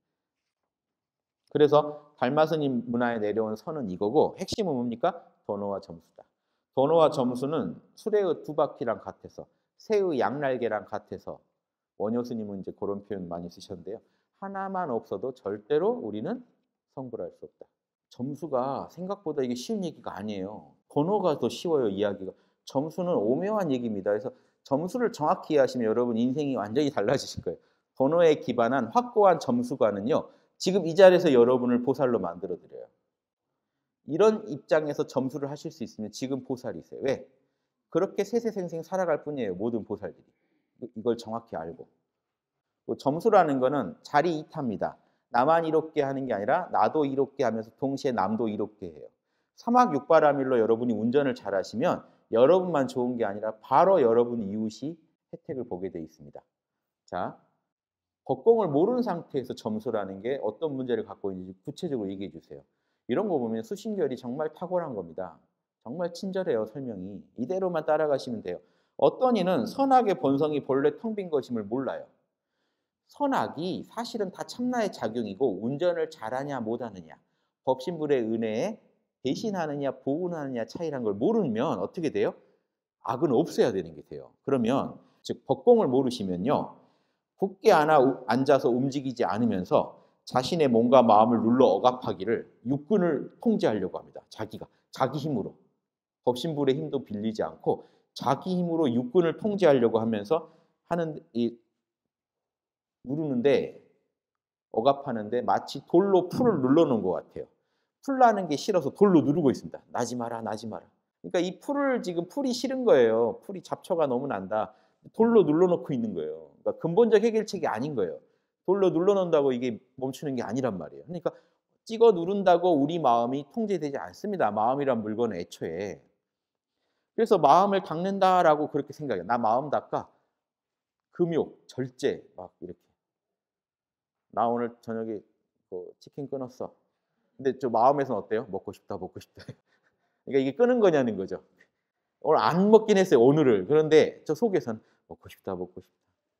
그래서 달마스님 문화에 내려온 선은 이거고 핵심은 뭡니까? 도노와 점수다. 도노와 점수는 수레의 두 바퀴랑 같아서 새의 양날개랑 같아서 원효스님은 이제 그런 표현 많이 쓰셨는데요. 하나만 없어도 절대로 우리는 성불할 수 없다. 점수가 생각보다 이게 쉬운 얘기가 아니에요. 도노가 더 쉬워요, 이야기가. 점수는 오묘한 얘기입니다. 그래서 점수를 정확히 이해하시면 여러분 인생이 완전히 달라지실 거예요. 도노에 기반한 확고한 점수관은요. 지금 이 자리에서 여러분을 보살로 만들어드려요. 이런 입장에서 점수를 하실 수 있으면 지금 보살이세요. 왜? 그렇게 세세생생 살아갈 뿐이에요. 모든 보살들이. 이걸 정확히 알고. 점수라는 거는 자리 이타입니다. 나만 이롭게 하는 게 아니라 나도 이롭게 하면서 동시에 남도 이롭게 해요. 삼학육바라밀로 여러분이 운전을 잘하시면 여러분만 좋은 게 아니라 바로 여러분 이웃이 혜택을 보게 돼 있습니다. 자, 법공을 모르는 상태에서 점수라는 게 어떤 문제를 갖고 있는지 구체적으로 얘기해 주세요. 이런 거 보면 수신결이 정말 탁월한 겁니다. 정말 친절해요, 설명이. 이대로만 따라가시면 돼요. 어떤 이는 선악의 본성이 본래 텅 빈 것임을 몰라요. 선악이 사실은 다 참나의 작용이고 운전을 잘하냐 못하느냐, 법신불의 은혜에 대신하느냐 보은하느냐 차이란 걸 모르면 어떻게 돼요? 악은 없애야 되는 게 돼요. 그러면 즉 법공을 모르시면요. 굳게 앉아서 움직이지 않으면서 자신의 몸과 마음을 눌러 억압하기를 육군을 통제하려고 합니다. 자기가. 자기 힘으로. 법신불의 힘도 빌리지 않고 자기 힘으로 육군을 통제하려고 하면서 하는 이 누르는데 억압하는데 마치 돌로 풀을 눌러놓은 것 같아요. 풀 나는 게 싫어서 돌로 누르고 있습니다. 나지 마라, 나지 마라. 그러니까 이 풀을 지금 풀이 싫은 거예요. 풀이 잡초가 너무 난다. 돌로 눌러놓고 있는 거예요. 그러니까 근본적 해결책이 아닌 거예요. 돌로 눌러놓는다고 이게 멈추는 게 아니란 말이에요. 그러니까 찍어 누른다고 우리 마음이 통제되지 않습니다. 마음이란 물건은 애초에. 그래서 마음을 닦는다라고 그렇게 생각해요. 나 마음 닦아. 금욕, 절제 막 이렇게. 나 오늘 저녁에 뭐 치킨 끊었어. 근데 저 마음에서는 어때요? 먹고 싶다, 먹고 싶다. 그러니까 이게 끄는 거냐는 거죠. 오늘 안 먹긴 했어요, 오늘을. 그런데 저 속에서는 먹고 싶다, 먹고 싶다.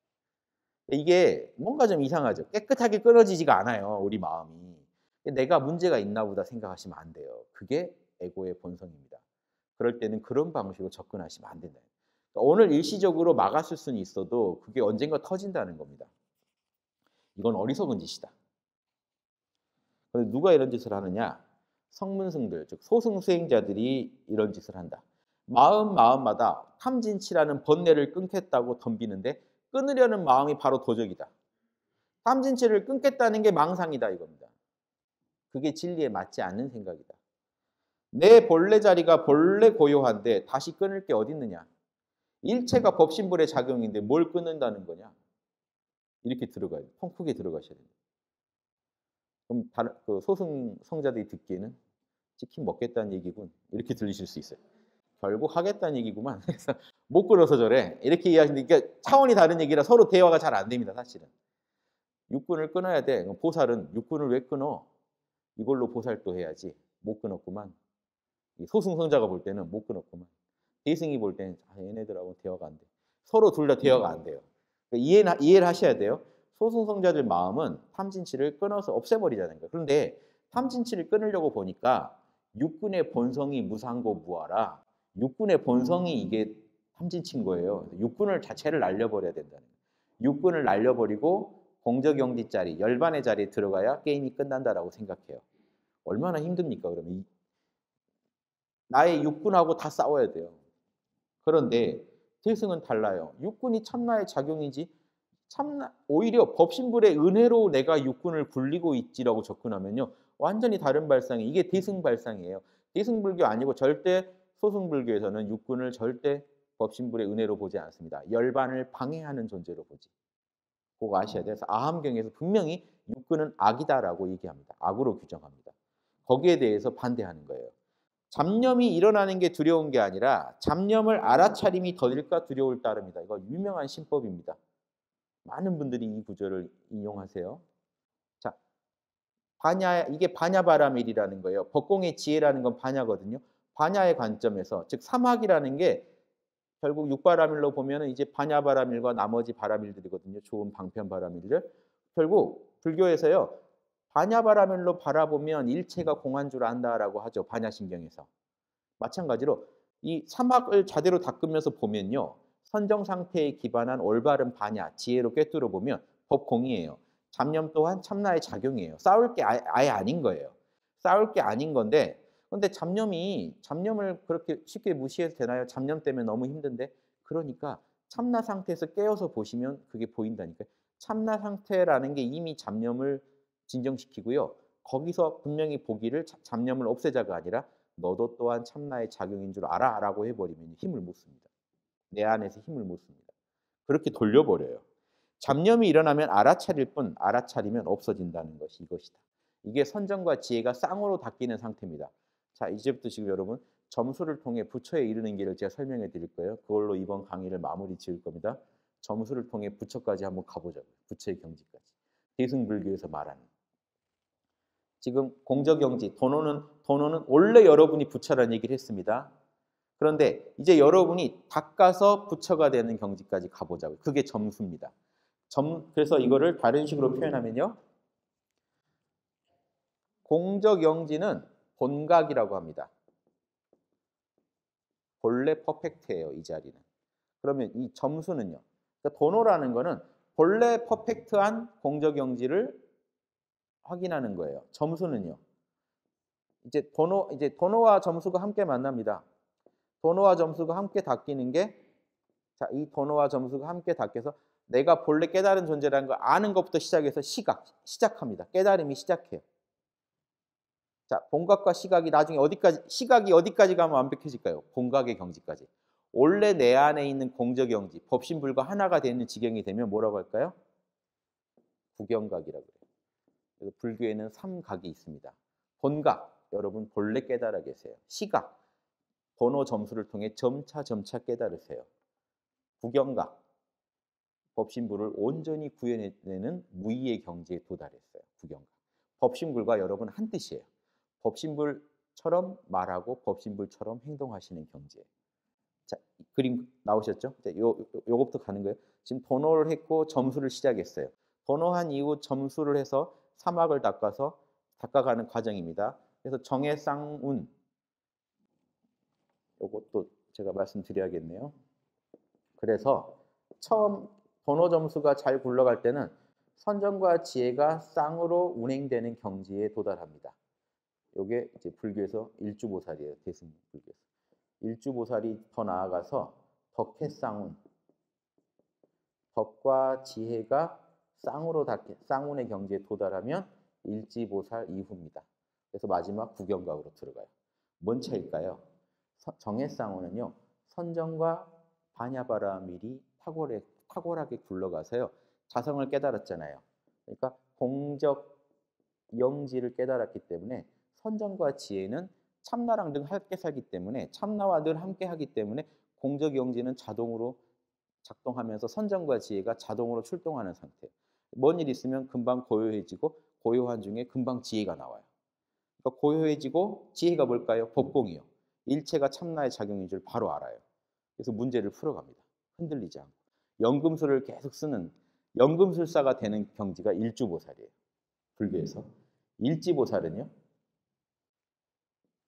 이게 뭔가 좀 이상하죠. 깨끗하게 끊어지지가 않아요, 우리 마음이. 내가 문제가 있나 보다 생각하시면 안 돼요. 그게 에고의 본성입니다. 그럴 때는 그런 방식으로 접근하시면 안 된다. 그러니까 오늘 일시적으로 막았을 수는 있어도 그게 언젠가 터진다는 겁니다. 이건 어리석은 짓이다. 그래서 누가 이런 짓을 하느냐? 성문승들, 즉 소승수행자들이 이런 짓을 한다. 마음 마음마다 탐진치라는 번뇌를 끊겠다고 덤비는데 끊으려는 마음이 바로 도적이다. 탐진치를 끊겠다는 게 망상이다 이겁니다. 그게 진리에 맞지 않는 생각이다. 내 본래 자리가 본래 고요한데 다시 끊을 게 어디 있느냐? 일체가 법신불의 작용인데 뭘 끊는다는 거냐? 이렇게 들어가요. 통 크게 들어가셔야 됩니다. 그럼 다른 그 소승 성자들이 듣기에는 치킨 먹겠다는 얘기군. 이렇게 들리실 수 있어요. 결국 하겠다는 얘기구만. 그래서 못 끊어서 저래. 이렇게 이해하시는데 그러니까 차원이 다른 얘기라 서로 대화가 잘 안 됩니다. 사실은. 육군을 끊어야 돼. 보살은 육군을 왜 끊어? 이걸로 보살도 해야지. 못 끊었구만. 소승성자가 볼 때는 못 끊었구만. 대승이 볼 때는 아, 얘네들하고 대화가 안 돼. 서로 둘 다 대화가 안 돼요. 그러니까 이해는, 이해를 하셔야 돼요. 소승성자들 마음은 탐진치를 끊어서 없애버리자는 거예요. 그런데 탐진치를 끊으려고 보니까 육군의 본성이 무상고 무아라. 육군의 본성이 이게 탐진친 거예요. 육군을 자체를 날려버려야 된다는 거예요. 육군을 날려버리고 공적영지 자리, 열반의 자리에 들어가야 게임이 끝난다라고 생각해요. 얼마나 힘듭니까, 그러면. 이 나의 육군하고 다 싸워야 돼요. 그런데 대승은 달라요. 육군이 참나의 작용이지 참나 오히려 법신불의 은혜로 내가 육군을 굴리고 있지라고 접근하면요. 완전히 다른 발상이 이게 대승 발상이에요. 대승불교 아니고 절대 소승불교에서는 육군을 절대 법신불의 은혜로 보지 않습니다. 열반을 방해하는 존재로 보지. 그거 아셔야 돼요. 그래서 아함경에서 분명히 육군은 악이다라고 얘기합니다. 악으로 규정합니다. 거기에 대해서 반대하는 거예요. 잡념이 일어나는 게 두려운 게 아니라 잡념을 알아차림이 더딜까 두려울 따름이다. 이거 유명한 신법입니다. 많은 분들이 이 구절을 인용하세요. 자, 반야 이게 반야바라밀이라는 거예요. 법공의 지혜라는 건 반야거든요. 반야의 관점에서 즉 삼학이라는 게 결국 육바라밀로 보면은 이제 반야바라밀과 나머지 바라밀들이거든요. 좋은 방편바라밀들. 결국 불교에서요. 반야바라밀로 바라보면 일체가 공한 줄 안다라고 하죠. 반야신경에서. 마찬가지로 이 삼학을 자대로 닦으면서 보면요. 선정 상태에 기반한 올바른 반야, 지혜로 꿰뚫어 보면 법공이에요. 잡념 또한 참나의 작용이에요. 싸울 게 아예, 아예 아닌 거예요. 싸울 게 아닌 건데 근데 잡념이 잡념을 그렇게 쉽게 무시해도 되나요? 잡념 때문에 너무 힘든데 그러니까 참나 상태에서 깨어서 보시면 그게 보인다니까요. 참나 상태라는 게 이미 잡념을 진정시키고요. 거기서 분명히 보기를 잡념을 없애자가 아니라 너도 또한 참나의 작용인 줄 알아 라고 해버리면 힘을 못 씁니다. 내 안에서 힘을 못 씁니다. 그렇게 돌려버려요. 잡념이 일어나면 알아차릴 뿐 알아차리면 없어진다는 것이 이것이다. 이게 선정과 지혜가 쌍으로 닦이는 상태입니다. 자, 이제부터 지금 여러분 점수를 통해 부처에 이르는 길을 제가 설명해 드릴 거예요. 그걸로 이번 강의를 마무리 지을 겁니다. 점수를 통해 부처까지 한번 가보자고요. 부처의 경지까지. 대승불교에서 말하는. 지금 공적영지, 도노는, 도노는 원래 여러분이 부처라는 얘기를 했습니다. 그런데 이제 여러분이 닦아서 부처가 되는 경지까지 가보자고요. 그게 점수입니다. 점, 그래서 이거를 다른 식으로 표현하면요. 공적영지는 본각이라고 합니다. 본래 퍼펙트예요, 이 자리는. 그러면 이 점수는요. 그러니까 도노라는 거는 본래 퍼펙트한 공적영지를 확인하는 거예요. 점수는요. 이제 도노 이제 도노와 점수가 함께 만납니다. 도노와 점수가 함께 닦이는 게 자, 이 도노와 점수가 함께 닦여서 내가 본래 깨달은 존재라는 걸 아는 것부터 시작해서 시각 시작합니다. 깨달음이 시작해요. 자, 본각과 시각이 나중에 어디까지 시각이 어디까지 가면 완벽해질까요? 본각의 경지까지. 원래 내 안에 있는 공적영지, 법신불과 하나가 되는 지경이 되면 뭐라고 할까요? 구경각이라고 해요. 그래서 불교에는 삼각이 있습니다. 본각, 여러분 본래 깨달아 계세요. 시각, 번호 점수를 통해 점차 점차 깨달으세요. 구경각, 법신불을 온전히 구현해내는 무의의 경지에 도달했어요. 구경각. 법신불과 여러분 한 뜻이에요. 법신불처럼 말하고 법신불처럼 행동하시는 경지예요. 자, 그림 나오셨죠? 자, 요, 요거부터 가는 거예요. 지금 번호를 했고 점수를 시작했어요. 번호한 이후 점수를 해서 사막을 닦아서 닦아가는 과정입니다. 그래서 정해쌍운 요것도 제가 말씀드려야겠네요. 그래서 처음 번호 점수가 잘 굴러갈 때는 선정과 지혜가 쌍으로 운행되는 경지에 도달합니다. 요게 이제 불교에서 일주보살이에요. 대승불교에서. 일주보살이 더 나아가서 덕해쌍운 덕과 지혜가 쌍으로 닿게, 쌍운의 경지에 도달하면 일지보살 이후입니다. 그래서 마지막 구경각으로 들어가요. 뭔 차일까요? 정해쌍운은요. 선정과 반야바라밀이 탁월해, 탁월하게 굴러가서요. 자성을 깨달았잖아요. 그러니까 공적 영지를 깨달았기 때문에 선정과 지혜는 참나랑 늘 함께 살기 때문에 참나와 늘 함께 하기 때문에 공적 영지는 자동으로 작동하면서 선정과 지혜가 자동으로 출동하는 상태. 뭔 일 있으면 금방 고요해지고 고요한 중에 금방 지혜가 나와요. 그러니까 고요해지고 지혜가 뭘까요? 법공이요. 일체가 참나의 작용인 줄 바로 알아요. 그래서 문제를 풀어갑니다. 흔들리지 않고. 연금술을 계속 쓰는 연금술사가 되는 경지가 일주보살이에요. 불교에서. 일지보살은요.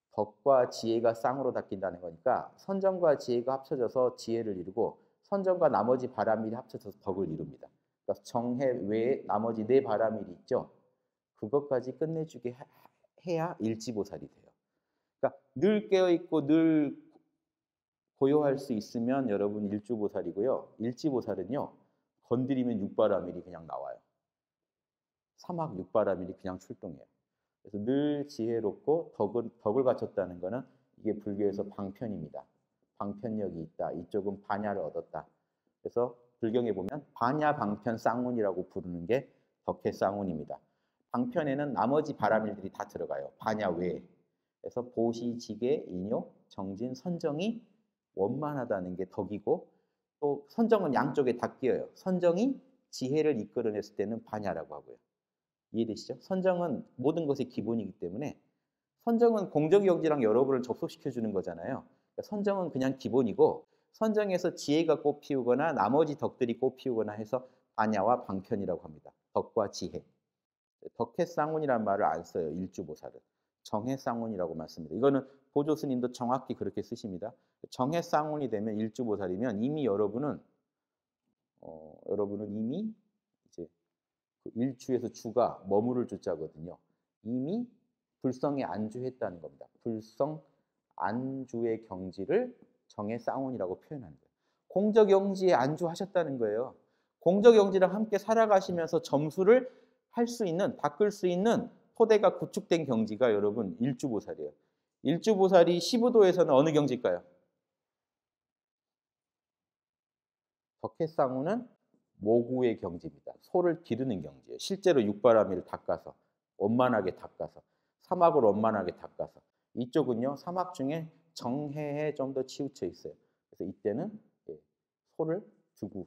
덕과 지혜가 쌍으로 닦인다는 거니까 선정과 지혜가 합쳐져서 지혜를 이루고 선정과 나머지 바람일이 합쳐져서 덕을 이룹니다. 그러니까 정해 외에 나머지 네 바람일이 있죠. 그것까지 끝내주게 해야 일지보살이 돼요. 그러니까 늘 깨어있고 늘 고요할 수 있으면 여러분 일주보살이고요. 일지보살은요. 건드리면 육바라밀이 그냥 나와요. 사막 육바라밀이 그냥 출동해요. 그래서 늘 지혜롭고 덕을, 덕을 갖췄다는 것은 이게 불교에서 방편입니다. 방편력이 있다. 이쪽은 반야를 얻었다. 그래서 불경에 보면 반야 방편 쌍운이라고 부르는 게 덕해 쌍운입니다. 방편에는 나머지 바라밀들이 다 들어가요. 반야 외에. 그래서 보시, 지계, 인욕, 정진, 선정이 원만하다는 게 덕이고 또 선정은 양쪽에 다 끼어요. 선정이 지혜를 이끌어냈을 때는 반야라고 하고요. 이해되시죠? 선정은 모든 것의 기본이기 때문에 선정은 공적영지랑 여러분을 접속시켜 주는 거잖아요. 그러니까 선정은 그냥 기본이고 선정에서 지혜가 꽃피우거나 나머지 덕들이 꽃피우거나 해서 반야와 방편이라고 합니다. 덕과 지혜. 덕해쌍운이라는 말을 안 써요. 일주보살은. 정해쌍운이라고만 씁니다. 이거는 보조 스님도 정확히 그렇게 쓰십니다. 정해쌍운이 되면 일주보살이면 이미 여러분은 어, 여러분은 이미 이제 그 일주에서 주가 머무를 주자거든요. 이미 불성에 안주했다는 겁니다. 불성 안주의 경지를 정해쌍운이라고 표현하는 거예요. 공적영지에 안주하셨다는 거예요. 공적영지랑 함께 살아가시면서 점수를 할 수 있는, 닦을 수 있는 토대가 구축된 경지가 여러분 일주보살이에요. 일주보살이 십우도에서는 어느 경지일까요? 덕해쌍운은 모구의 경지입니다. 소를 기르는 경지예요. 실제로 육바라밀을 닦아서, 원만하게 닦아서, 사막을 원만하게 닦아서. 이쪽은요, 사막 중에 정해에 좀 더 치우쳐 있어요. 그래서 이때는 소를 두고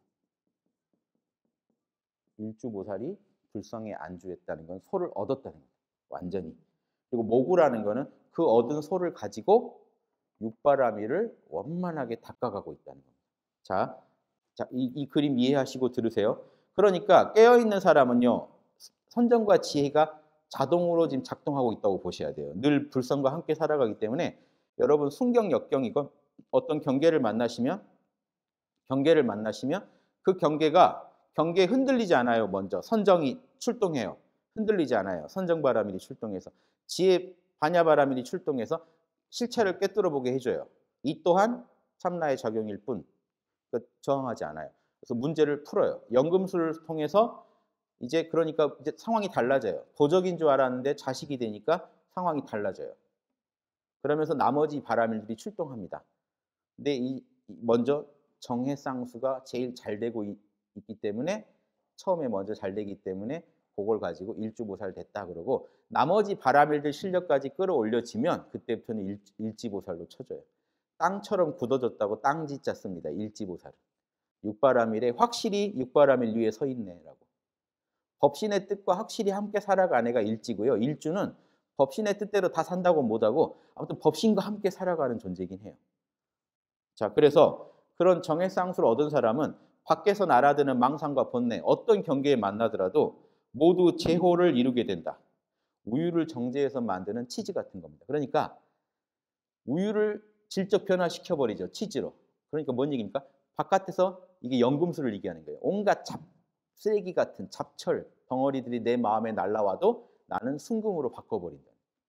일주보살이 불성에 안주했다는 건 소를 얻었다는 거예요. 완전히. 그리고 모구라는 거는 그 얻은 소를 가지고 육바라밀을 원만하게 닦아가고 있다는 겁니다. 자, 자, 이, 이 그림 이해하시고 들으세요. 그러니까 깨어있는 사람은요. 선정과 지혜가 자동으로 지금 작동하고 있다고 보셔야 돼요. 늘 불성과 함께 살아가기 때문에 여러분 순경, 역경이건 어떤 경계를 만나시면 경계를 만나시면 그 경계가 경계에 흔들리지 않아요. 먼저 선정이 출동해요. 흔들리지 않아요. 선정바라밀이 출동해서 지혜 반야바라밀이 출동해서 실체를 꿰뚫어 보게 해줘요. 이 또한 참나의 작용일 뿐 저항하지 않아요. 그래서 문제를 풀어요. 연금술을 통해서 이제 그러니까 이제 상황이 달라져요. 도적인 줄 알았는데 자식이 되니까 상황이 달라져요. 그러면서 나머지 바라밀들이 출동합니다. 근데 이 먼저 정해쌍수가 제일 잘 되고 있, 있기 때문에 처음에 먼저 잘 되기 때문에 그걸 가지고 일주보살 됐다 그러고 나머지 바라밀들 실력까지 끌어올려지면 그때부터는 일, 일지보살로 쳐줘요. 땅처럼 굳어졌다고 땅지자 씁니다. 일지보살은. 육바라밀에 확실히 육바라밀 위에 서 있네라고. 법신의 뜻과 확실히 함께 살아간 애가 일지고요. 일주는 법신의 뜻대로 다 산다고 못하고 아무튼 법신과 함께 살아가는 존재이긴 해요. 자, 그래서 그런 정해쌍수를 얻은 사람은 밖에서 날아드는 망상과 번뇌, 어떤 경계에 만나더라도 모두 제호를 이루게 된다. 우유를 정제해서 만드는 치즈 같은 겁니다. 그러니까 우유를 질적 변화시켜버리죠. 치즈로. 그러니까 뭔 얘기입니까? 바깥에서 이게 연금술을 얘기하는 거예요. 온갖 잡, 쓰레기 같은 잡철 덩어리들이 내 마음에 날라와도 나는 순금으로 바꿔버린다.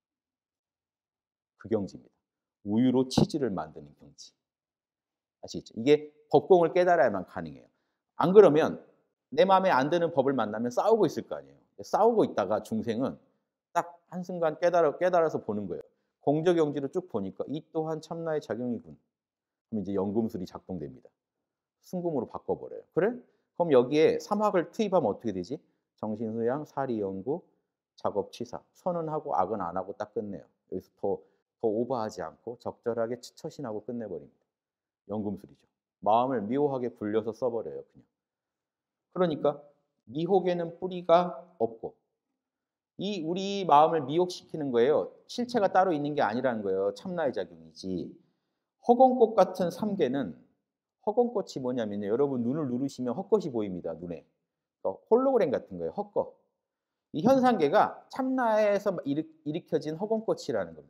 그 경지입니다. 우유로 치즈를 만드는 경지. 아시겠죠? 이게 법공을 깨달아야만 가능해요. 안 그러면 내 마음에 안 드는 법을 만나면 싸우고 있을 거 아니에요. 싸우고 있다가 중생은 딱 한순간 깨달아, 깨달아서 보는 거예요. 공적영지로 쭉 보니까 이 또한 참나의 작용이군. 그럼 이제 연금술이 작동됩니다. 순금으로 바꿔버려요. 그래? 그럼 여기에 삼학을 투입하면 어떻게 되지? 정신수양, 사리연구, 작업취사. 선은 하고 악은 안 하고 딱 끝내요. 여기서 더, 더 오버하지 않고 적절하게 처신하고 끝내버립니다. 연금술이죠. 마음을 미호하게 굴려서 써버려요. 그냥. 그러니까 미혹에는 뿌리가 없고 이 우리 마음을 미혹시키는 거예요. 실체가 따로 있는 게 아니라는 거예요. 참나의 작용이지. 허공꽃 같은 삼계는 허공꽃이 뭐냐면요. 여러분 눈을 누르시면 헛것이 보입니다. 눈에. 그러니까 홀로그램 같은 거예요. 헛것. 이 현상계가 참나에서 일으, 일으켜진 허공꽃이라는 겁니다.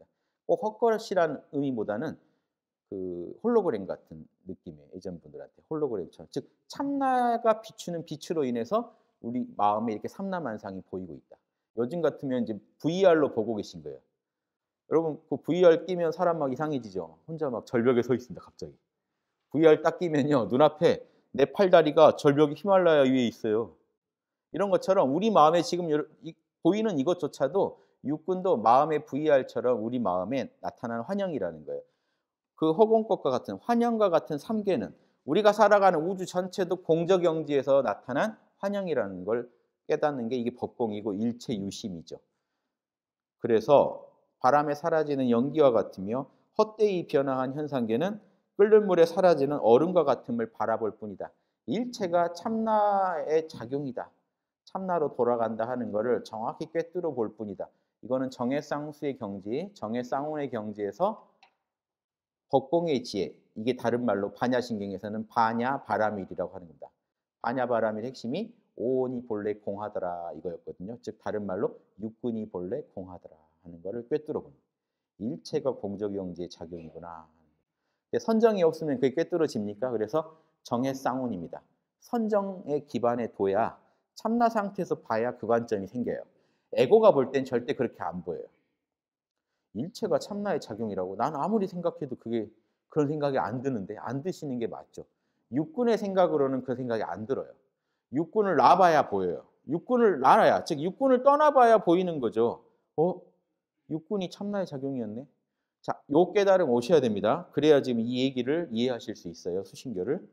꼭 헛것이라는 의미보다는 그 홀로그램 같은 느낌이에요. 예전 분들한테 홀로그램처럼. 즉 참나가 비추는 빛으로 인해서 우리 마음에 이렇게 삼라만상이 보이고 있다. 요즘 같으면 이제 브이알로 보고 계신 거예요. 여러분 그 브이알 끼면 사람 막 이상해지죠. 혼자 막 절벽에 서 있습니다 갑자기. 브이알 딱 끼면요. 눈앞에 내 팔다리가 절벽 히말라야 위에 있어요. 이런 것처럼 우리 마음에 지금 여러 이 보이는 이것조차도 육군도 마음의 브이알처럼 우리 마음에 나타나는 환영이라는 거예요. 그 허공꽃과 같은 환영과 같은 삼계는 우리가 살아가는 우주 전체도 공적영지에서 나타난 환영이라는 걸 깨닫는 게 이게 법공이고 일체 유심이죠. 그래서 바람에 사라지는 연기와 같으며 헛되이 변화한 현상계는 끓는 물에 사라지는 얼음과 같음을 바라볼 뿐이다. 일체가 참나의 작용이다. 참나로 돌아간다 하는 것을 정확히 꿰뚫어 볼 뿐이다. 이거는 정해쌍수의 경지, 정해쌍운의 경지에서 법공의 지혜, 이게 다른 말로 반야신경에서는 반야 바라밀이라고 하는 겁니다. 반야 바라밀 핵심이 오온이 본래 공하더라 이거였거든요. 즉 다른 말로 육군이 본래 공하더라 하는 거를 꿰뚫어 보는 일체가 공적영지의 작용이구나. 근데 선정이 없으면 그게 꿰뚫어집니까? 그래서 정해쌍운입니다. 선정에 기반에 둬야 참나 상태에서 봐야 그 관점이 생겨요. 에고가 볼 땐 절대 그렇게 안 보여요. 일체가 참나의 작용이라고 나는 아무리 생각해도 그게 그런 생각이 안 드는데 안 드시는 게 맞죠. 육군의 생각으로는 그 생각이 안 들어요. 육군을 놔봐야 보여요. 육군을 놔야 즉 육군을 떠나봐야 보이는 거죠. 어? 육군이 참나의 작용이었네. 자, 요 깨달음 오셔야 됩니다. 그래야 지금 이 얘기를 이해하실 수 있어요. 수신교를.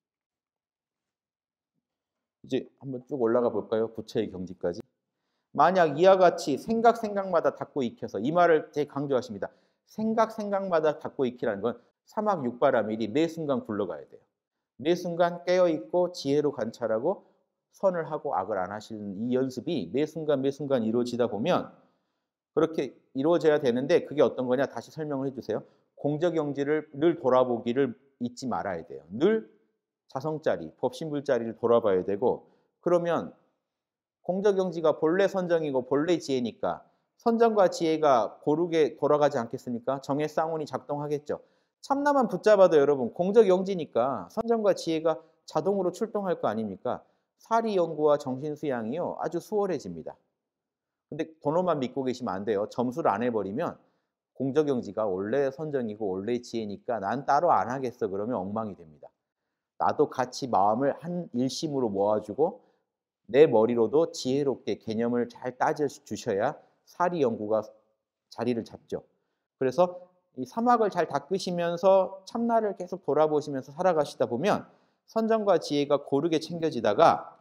이제 한번 쭉 올라가 볼까요? 부처의 경지까지. 만약 이와 같이 생각 생각마다 닫고 익혀서 이 말을 되게 강조하십니다. 생각 생각마다 닫고 익히라는 건 사막 육바라밀이 매 순간 굴러가야 돼요. 매 순간 깨어 있고 지혜로 관찰하고 선을 하고 악을 안 하시는 이 연습이 매 순간 매 순간 이루어지다 보면 그렇게 이루어져야 되는데 그게 어떤 거냐 다시 설명을 해주세요. 공적영지를 늘 돌아보기를 잊지 말아야 돼요. 늘 자성자리, 법신불자리를 돌아봐야 되고 그러면 공적영지가 본래 선정이고 본래 지혜니까 선정과 지혜가 고르게 돌아가지 않겠습니까? 정의 쌍운이 작동하겠죠. 참나만 붙잡아도 여러분 공적영지니까 선정과 지혜가 자동으로 출동할 거 아닙니까? 사리연구와 정신수양이요 아주 수월해집니다. 근데 돈로만 믿고 계시면 안 돼요. 점수를 안 해버리면 공적영지가 원래 선정이고 원래 지혜니까 난 따로 안 하겠어 그러면 엉망이 됩니다. 나도 같이 마음을 한 일심으로 모아주고 내 머리로도 지혜롭게 개념을 잘 따져 주셔야 사리 연구가 자리를 잡죠. 그래서 이 사막을 잘 닦으시면서 참나를 계속 돌아보시면서 살아가시다 보면 선정과 지혜가 고르게 챙겨지다가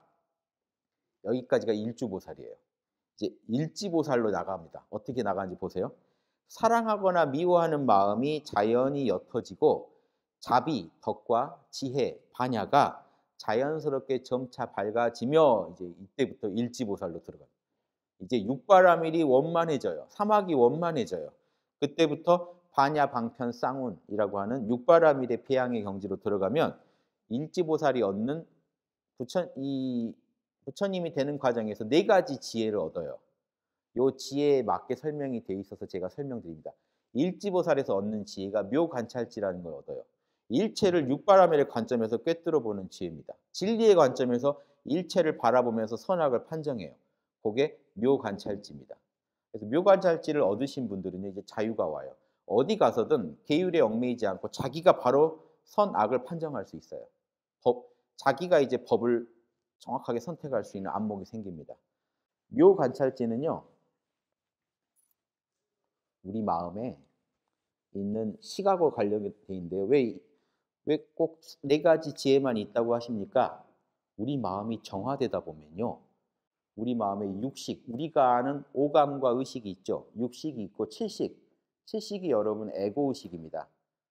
여기까지가 일주보살이에요. 이제 일지보살로 나갑니다. 어떻게 나가는지 보세요. 사랑하거나 미워하는 마음이 자연히 옅어지고 자비, 덕과 지혜, 반야가 자연스럽게 점차 밝아지며 이제 이때부터 일지보살로 들어갑니다. 이제 육바라밀이 원만해져요. 사막이 원만해져요. 그때부터 반야, 방편, 쌍운이라고 하는 육바라밀의 배양의 경지로 들어가면 일지보살이 얻는 부처, 이 부처님이 되는 과정에서 네 가지 지혜를 얻어요. 요 지혜에 맞게 설명이 돼 있어서 제가 설명드립니다. 일지보살에서 얻는 지혜가 묘관찰지라는 걸 얻어요. 일체를 육바라밀의 관점에서 꿰뚫어 보는 지혜입니다. 진리의 관점에서 일체를 바라보면서 선악을 판정해요. 그게 묘관찰지입니다. 그래서 묘관찰지를 얻으신 분들은 이제 자유가 와요. 어디 가서든 계율에 얽매이지 않고 자기가 바로 선악을 판정할 수 있어요. 법, 자기가 이제 법을 정확하게 선택할 수 있는 안목이 생깁니다. 묘관찰지는요. 우리 마음에 있는 시각과 관련이 돼 있는데요. 왜 왜 꼭 네 가지 지혜만 있다고 하십니까? 우리 마음이 정화되다 보면요. 우리 마음에 육식, 우리가 아는 오감과 의식이 있죠. 육식이 있고 칠식. 칠식이 여러분 에고의식입니다.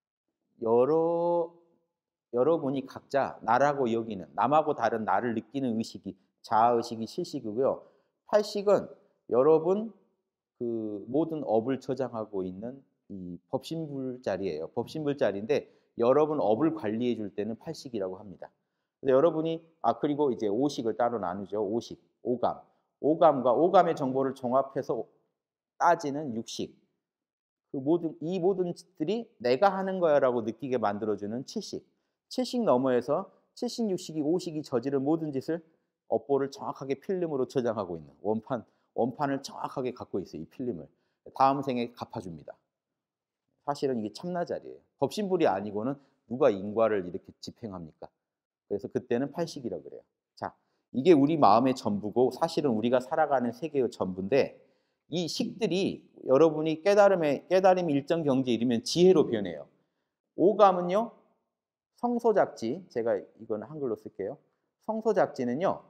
여러 여러분이 각자 나라고 여기는 남하고 다른 나를 느끼는 의식이 자아의식이 칠식이고요. 팔식은 여러분 그 모든 업을 저장하고 있는 이 법신불자리예요. 법신불자리인데 여러분 업을 관리해 줄 때는 팔식이라고 합니다. 그래서 여러분이 아 그리고 이제 오식을 따로 나누죠. 오식, 오감. 오감과 오감의 정보를 종합해서 따지는 육식. 그 모든 이 모든 짓들이 내가 하는 거야라고 느끼게 만들어주는 칠식. 칠식 너머에서 칠식, 육식이, 오식이 저지른 모든 짓을 업보를 정확하게 필름으로 저장하고 있는 원판, 원판을 정확하게 갖고 있어요. 이 필름을. 다음 생에 갚아줍니다. 사실은 이게 참나자리예요. 법신불이 아니고는 누가 인과를 이렇게 집행합니까? 그래서 그때는 팔식이라고 그래요. 자, 이게 우리 마음의 전부고 사실은 우리가 살아가는 세계의 전부인데 이 식들이 여러분이 깨달음에 깨달음이 일정 경지에 이르면 지혜로 변해요. 오감은요. 성소작지. 제가 이건 한글로 쓸게요. 성소작지는요.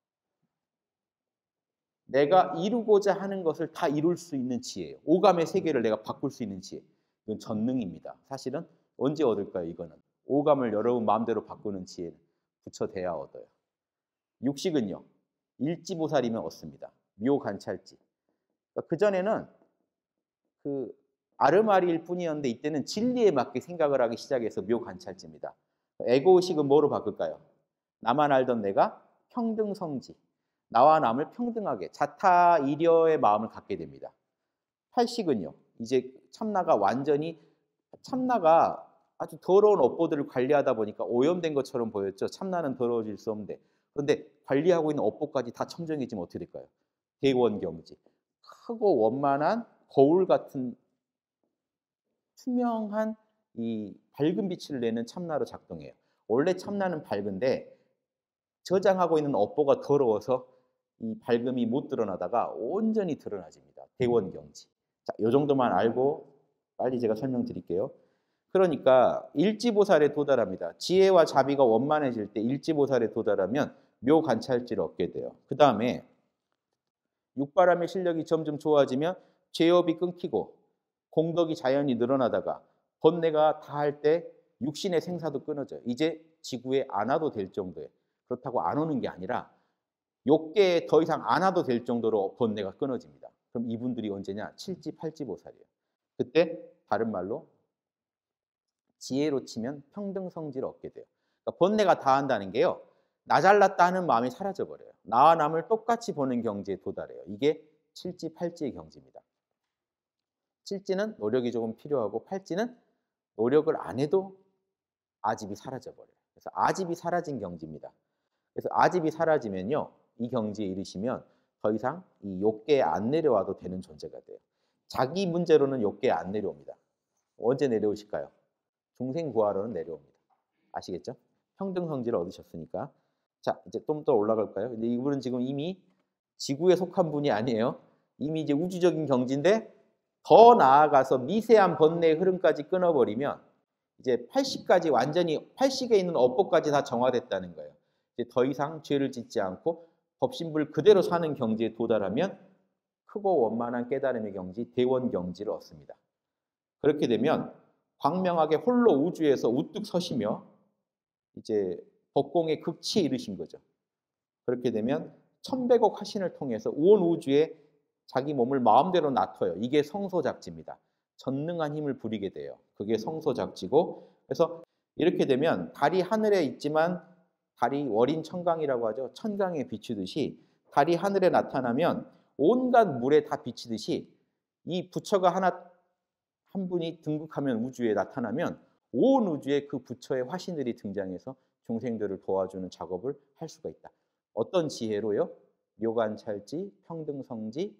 내가 이루고자 하는 것을 다 이룰 수 있는 지혜예요. 오감의 세계를 내가 바꿀 수 있는 지혜. 이건 전능입니다. 사실은 언제 얻을까요, 이거는? 오감을 여러분 마음대로 바꾸는 지혜를 부처돼야 얻어요. 육식은요. 일지보살이면 얻습니다. 묘관찰지. 그러니까 그전에는 그 아르마리일 뿐이었는데 이때는 진리에 맞게 생각을 하기 시작해서 묘관찰지입니다. 에고의식은 뭐로 바꿀까요? 나만 알던 내가 평등성지. 나와 남을 평등하게 자타일여의 마음을 갖게 됩니다. 팔식은요. 이제 참나가 완전히 참나가 아주 더러운 업보들을 관리하다 보니까 오염된 것처럼 보였죠. 참나는 더러워질 수 없는데. 그런데 관리하고 있는 업보까지 다 청정해지면 어떻게 될까요? 대원경지. 크고 원만한 거울 같은 투명한 이 밝은 빛을 내는 참나로 작동해요. 원래 참나는 밝은데 저장하고 있는 업보가 더러워서 이 밝음이 못 드러나다가 온전히 드러나집니다. 대원경지. 자, 이 정도만 알고 빨리 제가 설명드릴게요. 그러니까 일지보살에 도달합니다. 지혜와 자비가 원만해질 때 일지보살에 도달하면 묘관찰지를 얻게 돼요. 그 다음에 육바람의 실력이 점점 좋아지면 죄업이 끊기고 공덕이 자연히 늘어나다가 번뇌가 다할 때 육신의 생사도 끊어져요. 이제 지구에 안 와도 될 정도예요. 그렇다고 안 오는 게 아니라 욕계에 더 이상 안 와도 될 정도로 번뇌가 끊어집니다. 그럼 이분들이 언제냐? 칠지, 팔지보살이에요. 그때 다른 말로 지혜로 치면 평등성지를 얻게 돼요. 그러니까 번뇌가 다한다는 게요. 나 잘났다 하는 마음이 사라져버려요. 나와 남을 똑같이 보는 경지에 도달해요. 이게 칠지, 팔지의 경지입니다. 칠지는 노력이 조금 필요하고 팔지는 노력을 안 해도 아집이 사라져버려요. 그래서 아집이 사라진 경지입니다. 그래서 아집이 사라지면요. 이 경지에 이르시면 더 이상 이 욕계에 안 내려와도 되는 존재가 돼요. 자기 문제로는 욕계에 안 내려옵니다. 언제 내려오실까요? 중생 구하러는 내려옵니다. 아시겠죠? 평등성지를 얻으셨으니까. 자, 이제 좀 더 올라갈까요? 근데 이분은 지금 이미 지구에 속한 분이 아니에요. 이미 이제 우주적인 경지인데 더 나아가서 미세한 번뇌의 흐름까지 끊어버리면 이제 팔식까지 완전히 팔식에 있는 업보까지 다 정화됐다는 거예요. 이제 더 이상 죄를 짓지 않고 법신불 그대로 사는 경지에 도달하면 크고 원만한 깨달음의 경지, 대원경지를 얻습니다. 그렇게 되면 광명하게 홀로 우주에서 우뚝 서시며 이제 법공의 극치에 이르신 거죠. 그렇게 되면 천백억 화신을 통해서 온 우주에 자기 몸을 마음대로 놔둬요. 이게 성소작지입니다. 전능한 힘을 부리게 돼요. 그게 성소작지고 그래서 이렇게 되면 달이 하늘에 있지만 달이 월인 천강이라고 하죠. 천강에 비추듯이 달이 하늘에 나타나면 온갖 물에 다 비치듯이 이 부처가 하나 한 분이 등극하면 우주에 나타나면 온 우주에 그 부처의 화신들이 등장해서 중생들을 도와주는 작업을 할 수가 있다. 어떤 지혜로요? 묘관찰지, 평등성지,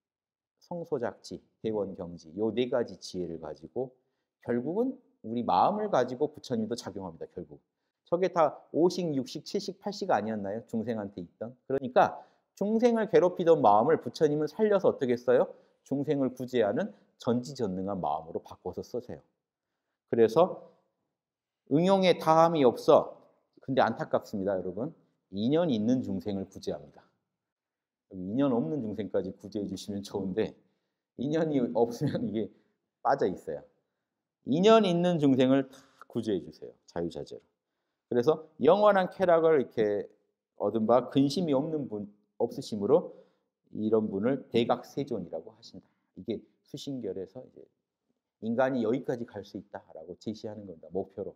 성소작지, 대원경지 이 네 가지 지혜를 가지고 결국은 우리 마음을 가지고 부처님도 작용합니다. 결국. 저게 다 오식, 육식, 칠식, 팔식 아니었나요? 중생한테 있던. 그러니까 중생을 괴롭히던 마음을 부처님은 살려서 어떻게 써요? 중생을 구제하는 전지전능한 마음으로 바꿔서 쓰세요. 그래서 응용에 다함이 없어. 근데 안타깝습니다, 여러분. 인연 있는 중생을 구제합니다. 인연 없는 중생까지 구제해 주시면 좋은데 인연이 없으면 이게 빠져 있어요. 인연 있는 중생을 다 구제해 주세요. 자유자재로. 그래서 영원한 쾌락을 이렇게 얻은 바 근심이 없는 분 없으심으로 이런 분을 대각세존이라고 하신다. 이게 수신결에서 이제 인간이 여기까지 갈 수 있다라고 제시하는 겁니다. 목표로.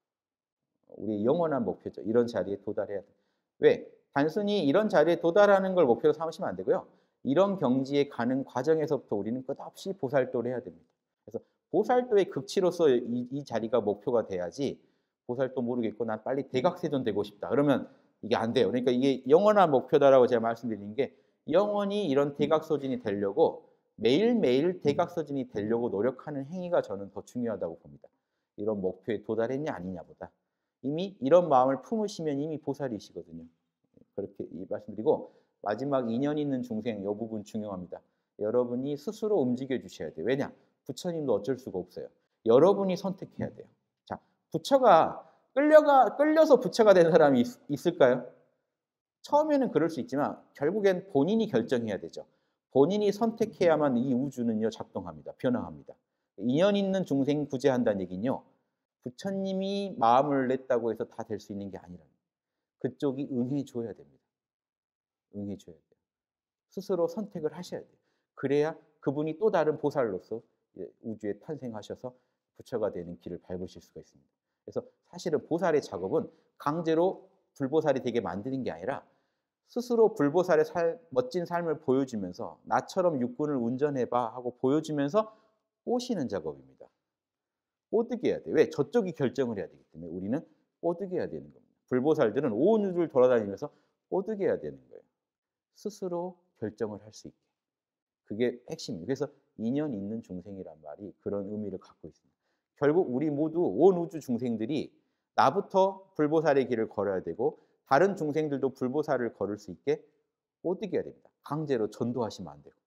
우리의 영원한 목표죠. 이런 자리에 도달해야 돼. 왜? 단순히 이런 자리에 도달하는 걸 목표로 삼으시면 안 되고요. 이런 경지에 가는 과정에서부터 우리는 끝없이 보살도를 해야 됩니다. 그래서 보살도의 극치로서 이, 이 자리가 목표가 돼야지 보살도 모르겠고 난 빨리 대각세존 되고 싶다. 그러면 이게 안 돼요. 그러니까 이게 영원한 목표다라고 제가 말씀드린 게 영원히 이런 대각소진이 되려고 매일매일 대각서진이 되려고 노력하는 행위가 저는 더 중요하다고 봅니다. 이런 목표에 도달했냐 아니냐보다. 이미 이런 마음을 품으시면 이미 보살이시거든요. 그렇게 말씀드리고 마지막 인연 있는 중생 이 부분 중요합니다. 여러분이 스스로 움직여 주셔야 돼요. 왜냐? 부처님도 어쩔 수가 없어요. 여러분이 선택해야 돼요. 자, 부처가 끌려가 끌려서 부처가 된 사람이 있, 있을까요? 처음에는 그럴 수 있지만 결국엔 본인이 결정해야 되죠. 본인이 선택해야만 이 우주는요 작동합니다. 변화합니다. 인연 있는 중생 구제한다는 얘기는요. 부처님이 마음을 냈다고 해서 다 될 수 있는 게 아니라 그쪽이 응해줘야 됩니다. 응해줘야 돼요. 스스로 선택을 하셔야 돼요. 그래야 그분이 또 다른 보살로서 우주에 탄생하셔서 부처가 되는 길을 밟으실 수가 있습니다. 그래서 사실은 보살의 작업은 강제로 불보살이 되게 만드는 게 아니라 스스로 불보살의 살, 멋진 삶을 보여주면서 나처럼 육군을 운전해봐 하고 보여주면서 꼬시는 작업입니다. 꼬드게 해야 돼요. 왜? 저쪽이 결정을 해야 되기 때문에 우리는 꼬드게 해야 되는 겁니다. 불보살들은 온 우주를 돌아다니면서 꼬드게 해야 되는 거예요. 스스로 결정을 할 수 있게. 그게 핵심이에요. 그래서 인연 있는 중생이란 말이 그런 의미를 갖고 있습니다. 결국 우리 모두 온 우주 중생들이 나부터 불보살의 길을 걸어야 되고 다른 중생들도 불보살을 걸을 수 있게 꼬드게 해야 됩니다. 강제로 전도하시면 안 되고.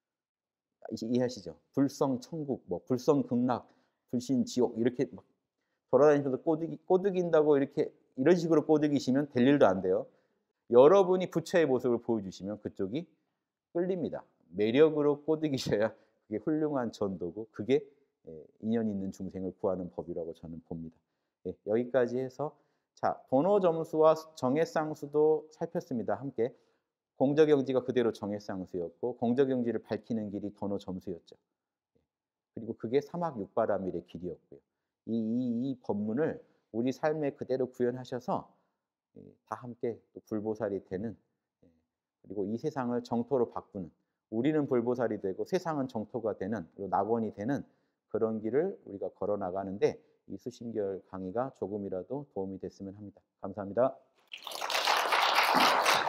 이해하시죠? 불성 천국, 뭐 불성 극락, 불신 지옥 이렇게 막 돌아다니면서 꼬드기, 꼬드긴다고 이렇게 이런 식으로 꼬드기시면 될 일도 안 돼요. 여러분이 부처의 모습을 보여주시면 그쪽이 끌립니다. 매력으로 꼬드기셔야 그게 훌륭한 전도고 그게 인연 있는 중생을 구하는 법이라고 저는 봅니다. 예, 여기까지 해서 자 번호 점수와 정해쌍수도 살폈습니다. 함께 공적영지가 그대로 정해쌍수였고 공적영지를 밝히는 길이 번호 점수였죠. 그리고 그게 삼학육바라밀의 길이었고요. 이, 이, 이 법문을 우리 삶에 그대로 구현하셔서 다 함께 또 불보살이 되는 그리고 이 세상을 정토로 바꾸는 우리는 불보살이 되고 세상은 정토가 되는 그리고 낙원이 되는 그런 길을 우리가 걸어 나가는데 이 수신결 강의가 조금이라도 도움이 됐으면 합니다. 감사합니다.